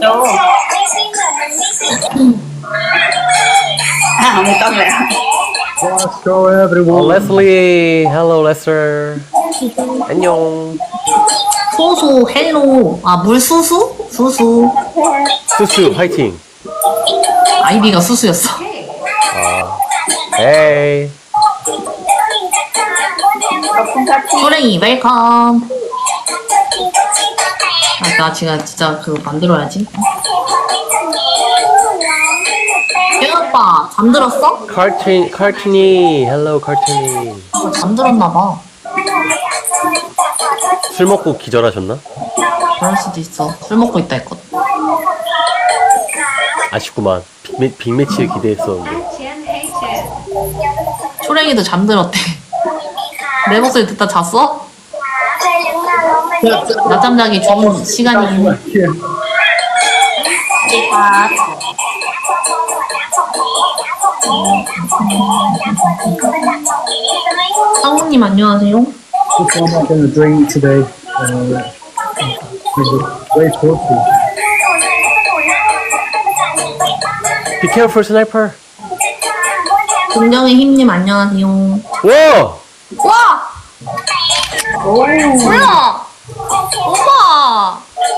ไม่ต้องแล้ว Let's go everyone. Leslie, hello Lester. 안녕. 소수 헬로. 아 물수수? 수수. 수수 화이팅. 아이디가 수수였어. 아, 에이. 소랭이 웰컴. 아, 나 지금 진짜 그거 만들어야지. 오빠 잠들었어? 카르틴이 헬로 카르틴이. 잠들었나봐. 술 먹고 기절하셨나? 그럴 수도 있어. 술 먹고 있다 했거든. 아쉽구만. 빅매치를 기대했었는데. 초랭이도 잠들었대. 내 목소리 듣다 잤어? 낮잠 자기 좋은 시간이. 상무님 안녕하세요. Which one am I going to drink today? Very thoughtful. Be careful, sniper. 긍정의 힘님 안녕하세요. 와! 와! 뭐야? 오빠!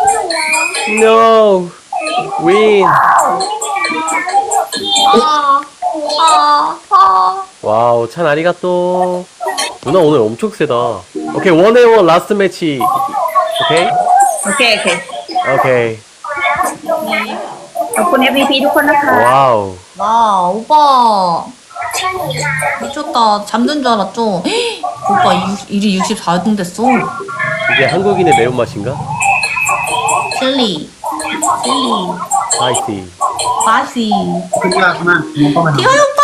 No! Win! 와우, 찬 아리가또. 누나 오늘 엄청 세다. 오케이, 1v1 라스트 매치. 오케이? 오케이 오케이 오케이. ขอบคุณ MVP ทุกคนนะคะ 와우. 와, 오빠. 미쳤다. 잠든 줄 알았죠? 헉, 오빠 일이 64등 됐어. 이게 한국인의 매운맛인가? 셀리. 스파이시. 바시. 티어 오빠!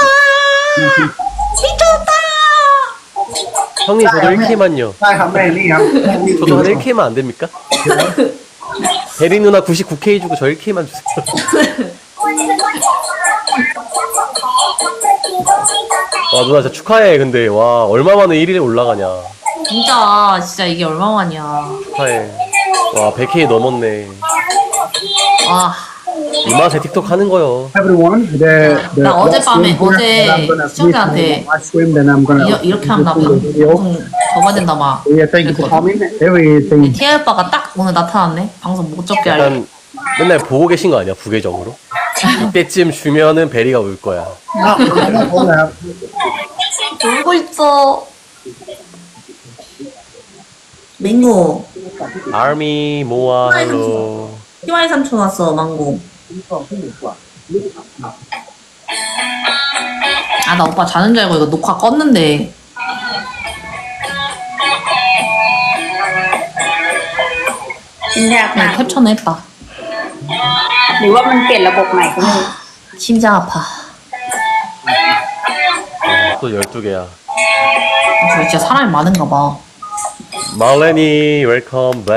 미쳤다! 형님, 저도 1K만요. 저도 한 1K만 안 됩니까? 대리 누나 99K 주고 저 1K만 주세요. 와, 누나 진짜 축하해. 근데 와, 얼마 만에 1위에 올라가냐. 진짜 이게 얼마만이야. 축하해. 와, 100K 넘었네. 와. 이 맛에 틱톡 하는 거요. Everyone, 나 어젯밤에 시청자한테 이렇게 한다 방송 접어야 된다 막. Yeah, thank you for coming. Everything. 티아 오빠가 딱 오늘 나타났네. 방송 못 접게 약간 하려고. 맨날 보고 계신 거 아니야? 부계정으로? 이때쯤 주면은 베리가 울 거야. 울고 있어. 맹구. 아미 모아 헬로. 희와이 삼촌 왔어, 망고. 아, 나 오빠 자는 줄 알고 이거 녹화 껐는데. กินยากมาก 그냥 캡처는 했다. หรือว่ามันเปลี่ยนระบบใหม่ก็ไม่รู้ 심장 아파. 또 12개야. 저 진짜 사람이 많은가 봐. 말레니 웰컴 백.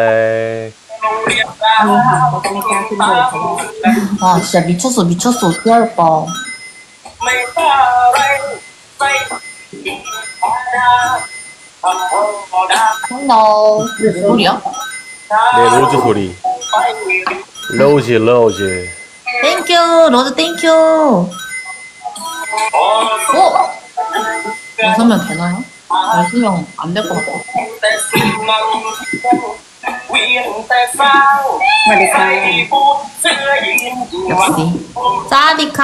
아, 진짜 미쳤어. 희와이 오빠. 헬로. 무슨 소리야? 네, 로즈 소리. 로즈. 땡큐, 로즈 땡큐. 오! 6명 되나요? 6명 안 될 것 같아. สวัสดีค่ะ 역시. 사디카.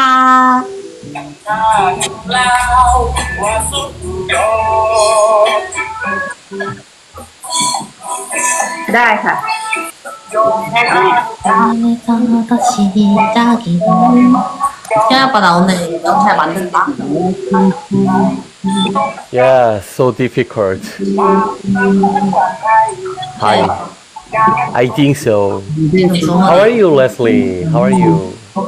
ได้ค่ะ 희와이 오빠 나 오늘 영상 만든다. Yeah, so difficult. Hi. I think so. How are you, Leslie? How are you?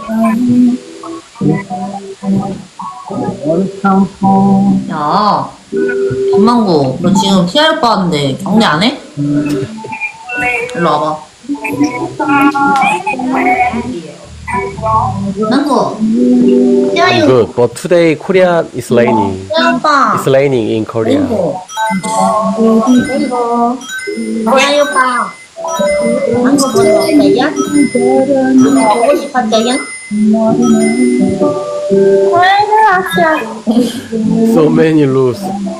야, 김망구, 너 지금 희와이 오빠 왔는데 격리 안 해? 일로 와봐. 망구. 희와이 오빠. Good, but today Korea is raining. 희와이 오빠. It's raining in Korea. 희와이 오빠. 망구 보러 왔대요? 보고 싶었대요? So many rules.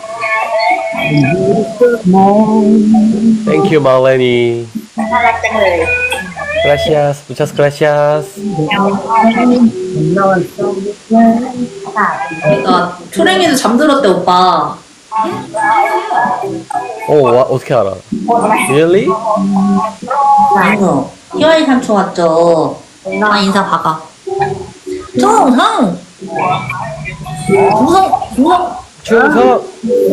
Thank you, Marlene. น่ารักจังเลย Gracias, muchas gracias. 그러니까 초랭이도 잠들었대 오빠. 어떻게 알아? Really? 망구. 희와이 삼촌 왔죠. 아 인사 박아. 총성. 충성.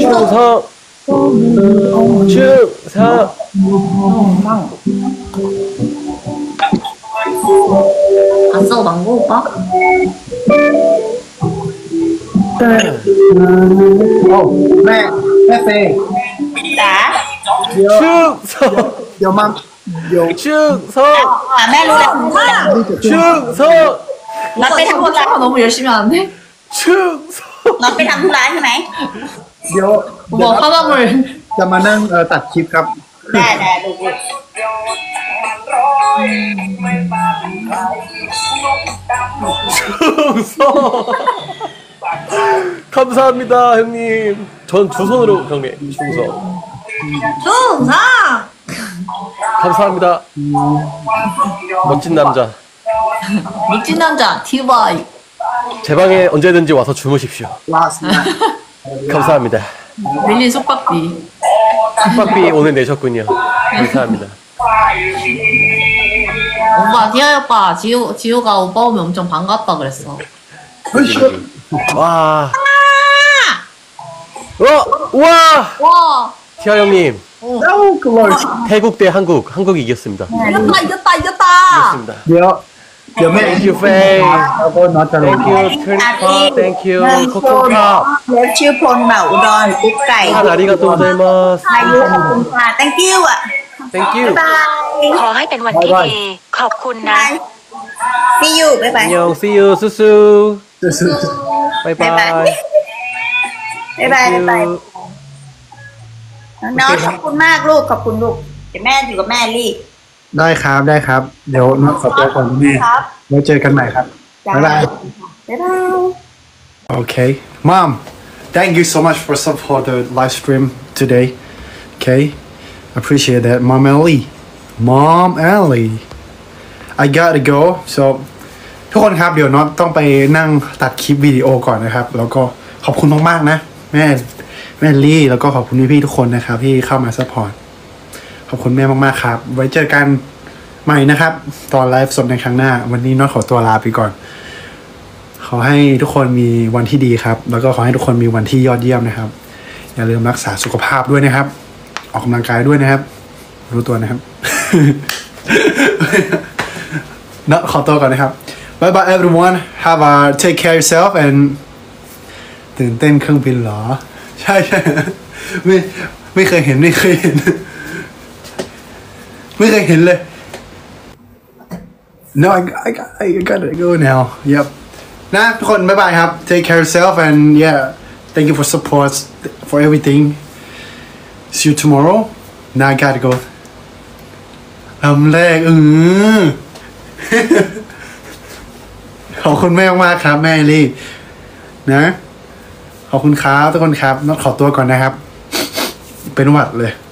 봤어 망고 오빠? แม่เฟย์จ๋าเดี๋ยวมาเดี๋ยว 충성. แม่รู้แล้ว 충성. น็อตไปทำธุระ 너무 열심히 하는데? 충성. น็อตไปทำธุระใช่ไหมเดี๋ยว 뭐 화답을 จะมานั่งตัดคลิปครับได้ลูก 충성. 감사합니다, 형님. 전 두 손으로 경례. 충성. 충성. 감사합니다. 멋진 남자. 멋진 남자 디바이. 제 방에 언제든지 와서 주무십시오. 감사합니다. 밀린 숙박비. 숙박비 오늘 내셨군요. 감사합니다. 오빠 디아이 오빠 지호가 오빠 오면 엄청 반갑다 그랬어. 와. 와. 티아 형님. 태국 대 한국이 이겼습니다. 이겼다. 이겼습니다. เดี๋ยวแม่ Thank you, Faye. แล้วก็น็อตจะลง Thank you, Trinity. Thank you, Coco. เล็บชื่อพลเหมาอุดรกุ๊กไก่ 아리가또 고자이마스. อายุขอบคุณค่ะ thank you อ่ะ Thank you. บายขอให้เป็นวันที่ดี ขอบคุณนะ see you บ๊ายบาย 안녕, see you, 수수. 바이바이. บ๊ายบายน้องขอบคุณมากลูกขอบคุณลูกเดี๋ยวแม่อยู่กับแม่ลี่ได้ครับ เดี๋ยวน็อตขอตัวก่อนแม่ไว้เจอกันใหม่ครับ บ๊ายบายบ๊ายบาย Okay. Mom, thank you so much for support the live stream today. Okay. Appreciate that. Mom Ellie. I gotta go. So ทุกคนครับเดี๋ยวน็อตต้องไปนั่งตัดคลิปวิดีโอก่อนนะครับแล้วก็ขอบคุณมากๆนะแม่ลี่แล้วก็ขอบคุณพี่ๆทุกคนนะครับที่เข้ามาซัพพอร์ตขอบคุณแม่มากๆครับไว้เจอกันใหม่นะครับตอนไลฟ์สดในครั้งหน้าวันนี้น็อตขอตัวลาไปก่อนขอให้ทุกคนมีวันที่ดีครับแล้วก็ขอให้ทุกคนมีวันที่ยอดเยี่ยมนะครับอย่าลืมรักษาสุขภาพด้วยนะครับออกกำลังกายด้วยนะครับรู้ตัวนะครับ เนาะขอตัวก่อนนะครับ Bye bye everyone have a take care yourself and ตื่นเต้นเครื่องบินเหรอใช่ไม่เคยเห็นไม่เคยเห็นเลย No I gotta go now yep นะทุกคนบ๊ายบายครับ take care yourself and yeah thank you for support for everything see you tomorrow now I gotta go แรกขอบคุณแม่มากครับแม่ลี่นะขอบคุณครับทุกคนครับต้องขอตัวก่อนนะครับเป็นหวัดเลย